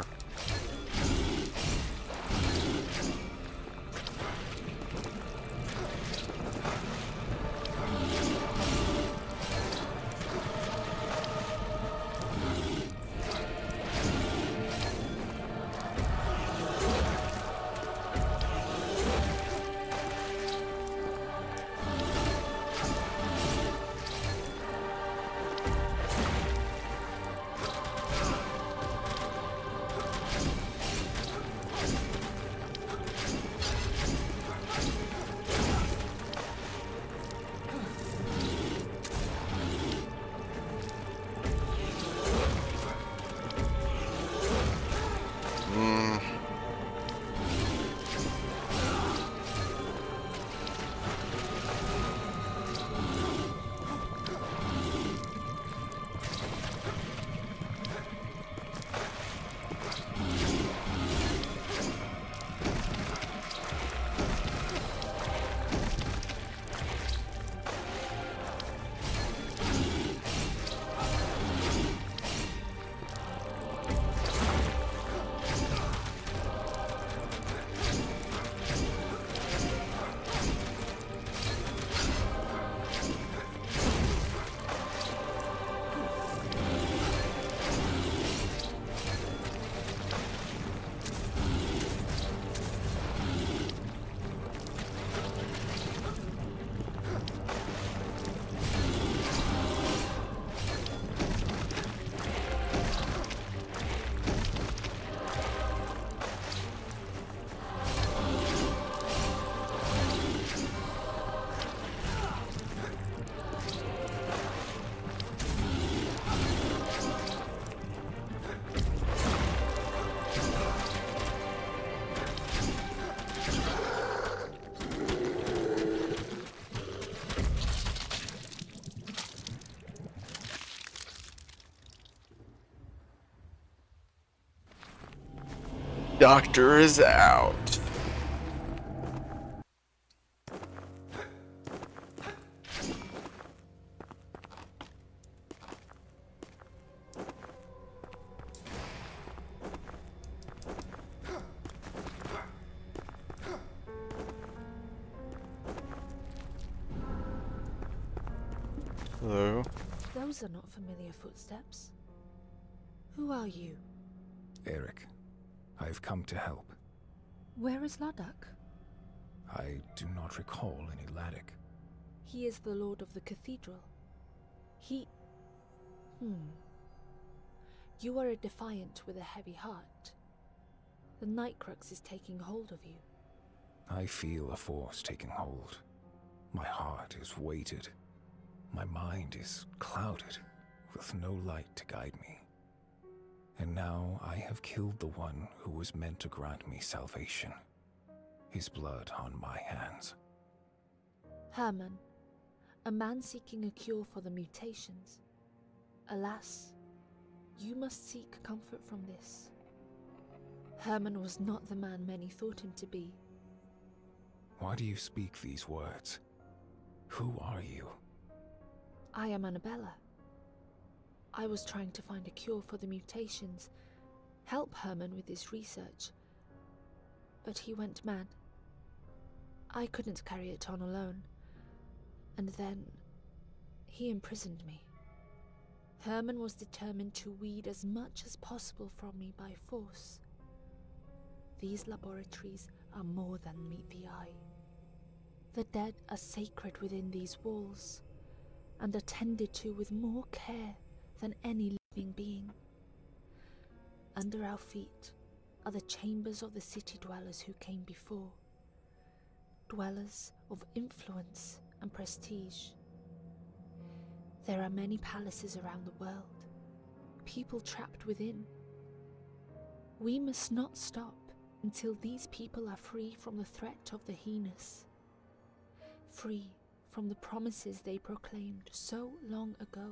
doctor is out. Hello.
Those are not familiar footsteps. Who are you?
Eric, I've come to help.
Where is Ladakh?
I do not recall any Ladakh.
He is the lord of the cathedral. He... You are a defiant with a heavy heart. The Nightcrux is taking hold of you.
I feel a force taking hold. My heart is weighted. My mind is clouded, with no light to guide me. And now I have killed the one who was meant to grant me salvation. His blood on my hands.
Herman, a man seeking a cure for the mutations. Alas, you must seek comfort from this. Herman was not the man many thought him to be.
Why do you speak these words? Who are you?
I am Annabella. I was trying to find a cure for the mutations, help Herman with his research. But he went mad. I couldn't carry it on alone. And then, he imprisoned me. Herman was determined to weed as much as possible from me by force. These laboratories are more than meet the eye. The dead are sacred within these walls, and attended to with more care than any living being. Under our feet are the chambers of the city dwellers who came before, dwellers of influence and prestige. There are many palaces around the world, people trapped within. We must not stop until these people are free from the threat of the heinous, free from the promises they proclaimed so long ago.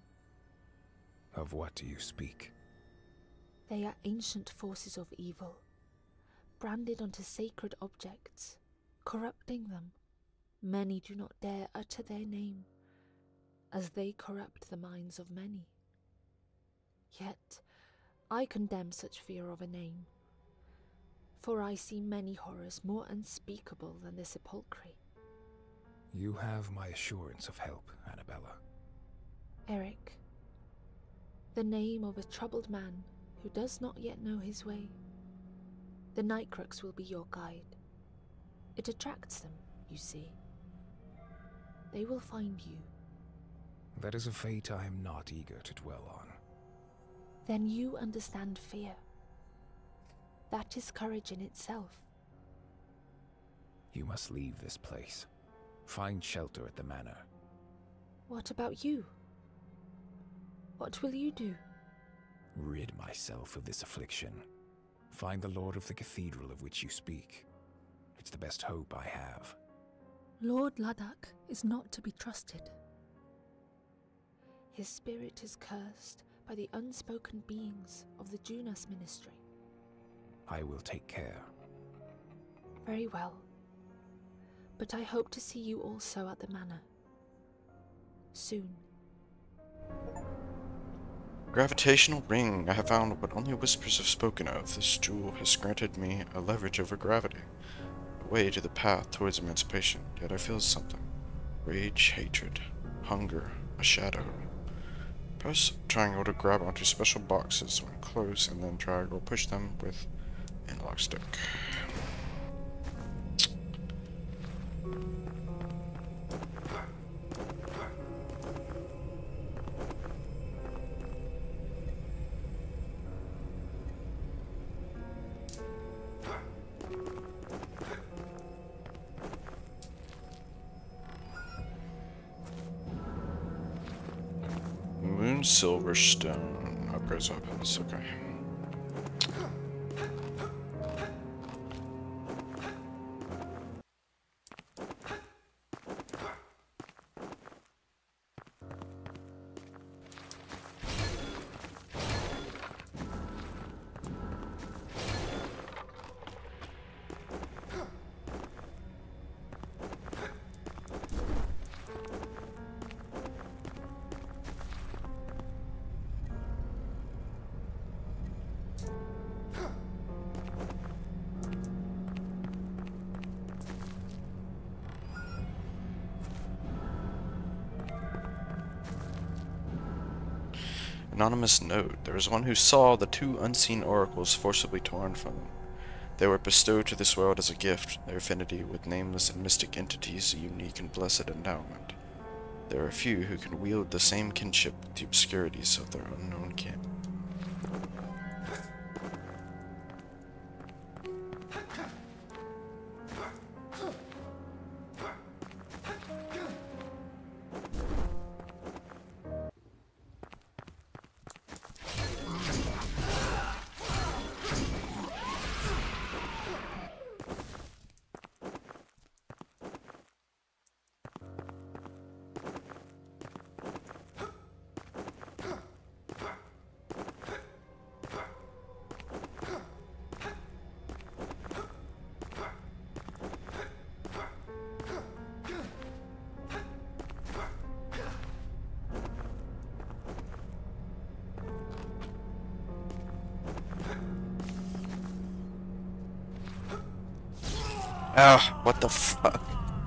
Of what do you speak?
They are ancient forces of evil, branded onto sacred objects, corrupting them. Many do not dare utter their name, as they corrupt the minds of many. Yet, I condemn such fear of a name, for I see many horrors more unspeakable than the sepulchre.
You have my assurance of help, Annabella.
Eric, the name of a troubled man who does not yet know his way. The Nightcrux will be your guide. It attracts them, you see. They will find you.
That is a fate I am not eager to dwell on.
Then you understand fear. That is courage in itself.
You must leave this place. Find shelter at the manor.
What about you? What will you do?
Rid myself of this affliction. Find the Lord of the Cathedral of which you speak. It's the best hope I have.
Lord Ladakh is not to be trusted. His spirit is cursed by the unspoken beings of the Junas Ministry.
I will take care.
Very well. But I hope to see you also at the manor. Soon.
Gravitational ring. I have found what only whispers have spoken of. This jewel has granted me a leverage over gravity. A way to the path towards emancipation. Yet I feel something. Rage, hatred, hunger, a shadow. Press triangle to grab onto special boxes when close, and then drag or push them with analog stick. Moon Silverstone upgrades weapons, okay. Anonymous note. There is one who saw the 2 unseen oracles forcibly torn from them. They were bestowed to this world as a gift, their affinity with nameless and mystic entities a unique and blessed endowment. There are few who can wield the same kinship with the obscurities of their unknown kin. Ah, what the fuck?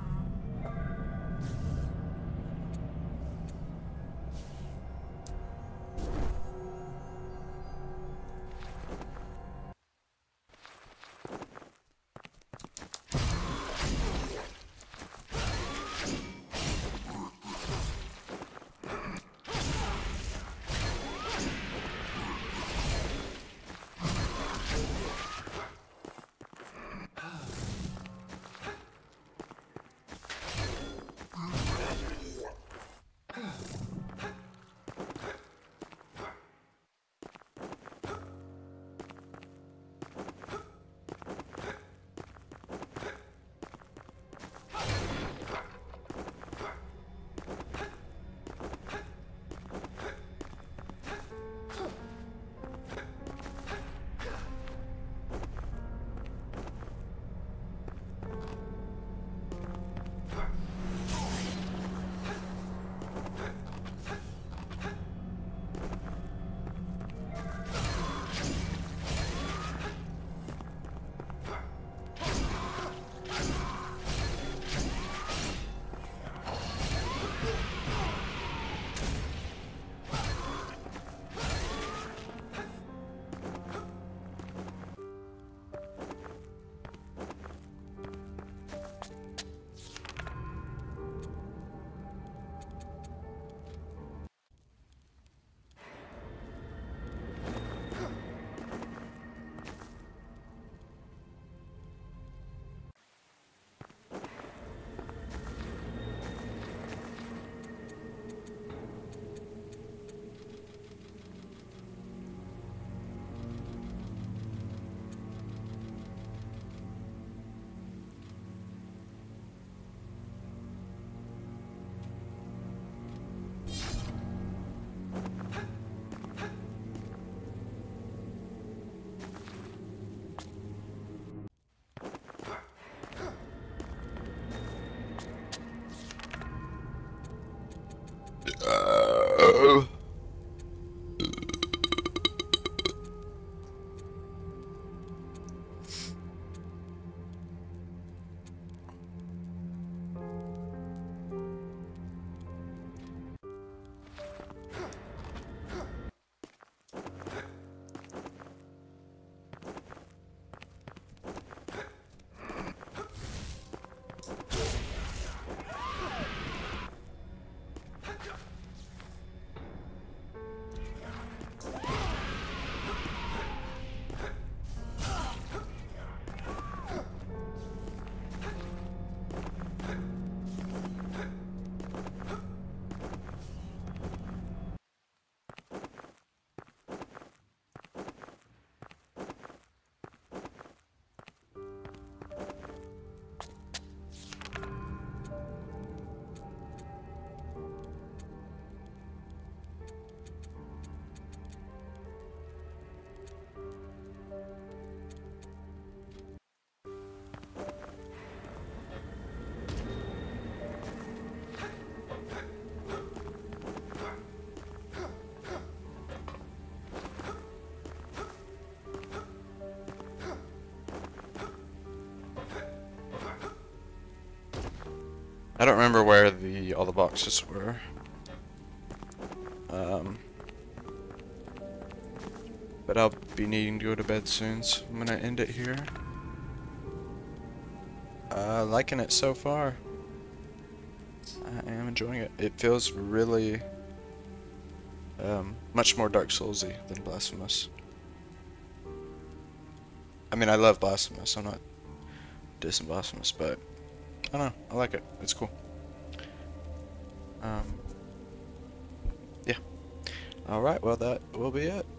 I don't remember where all the boxes were. But I'll be needing to go to bed soon, so I'm gonna end it here. Liking it so far. I am enjoying it. It feels really much more Dark Soulsy than Blasphemous. I mean, I love Blasphemous. I'm not dissing Blasphemous, but I don't know. I like it. It's cool. Yeah. Alright, well that will be it.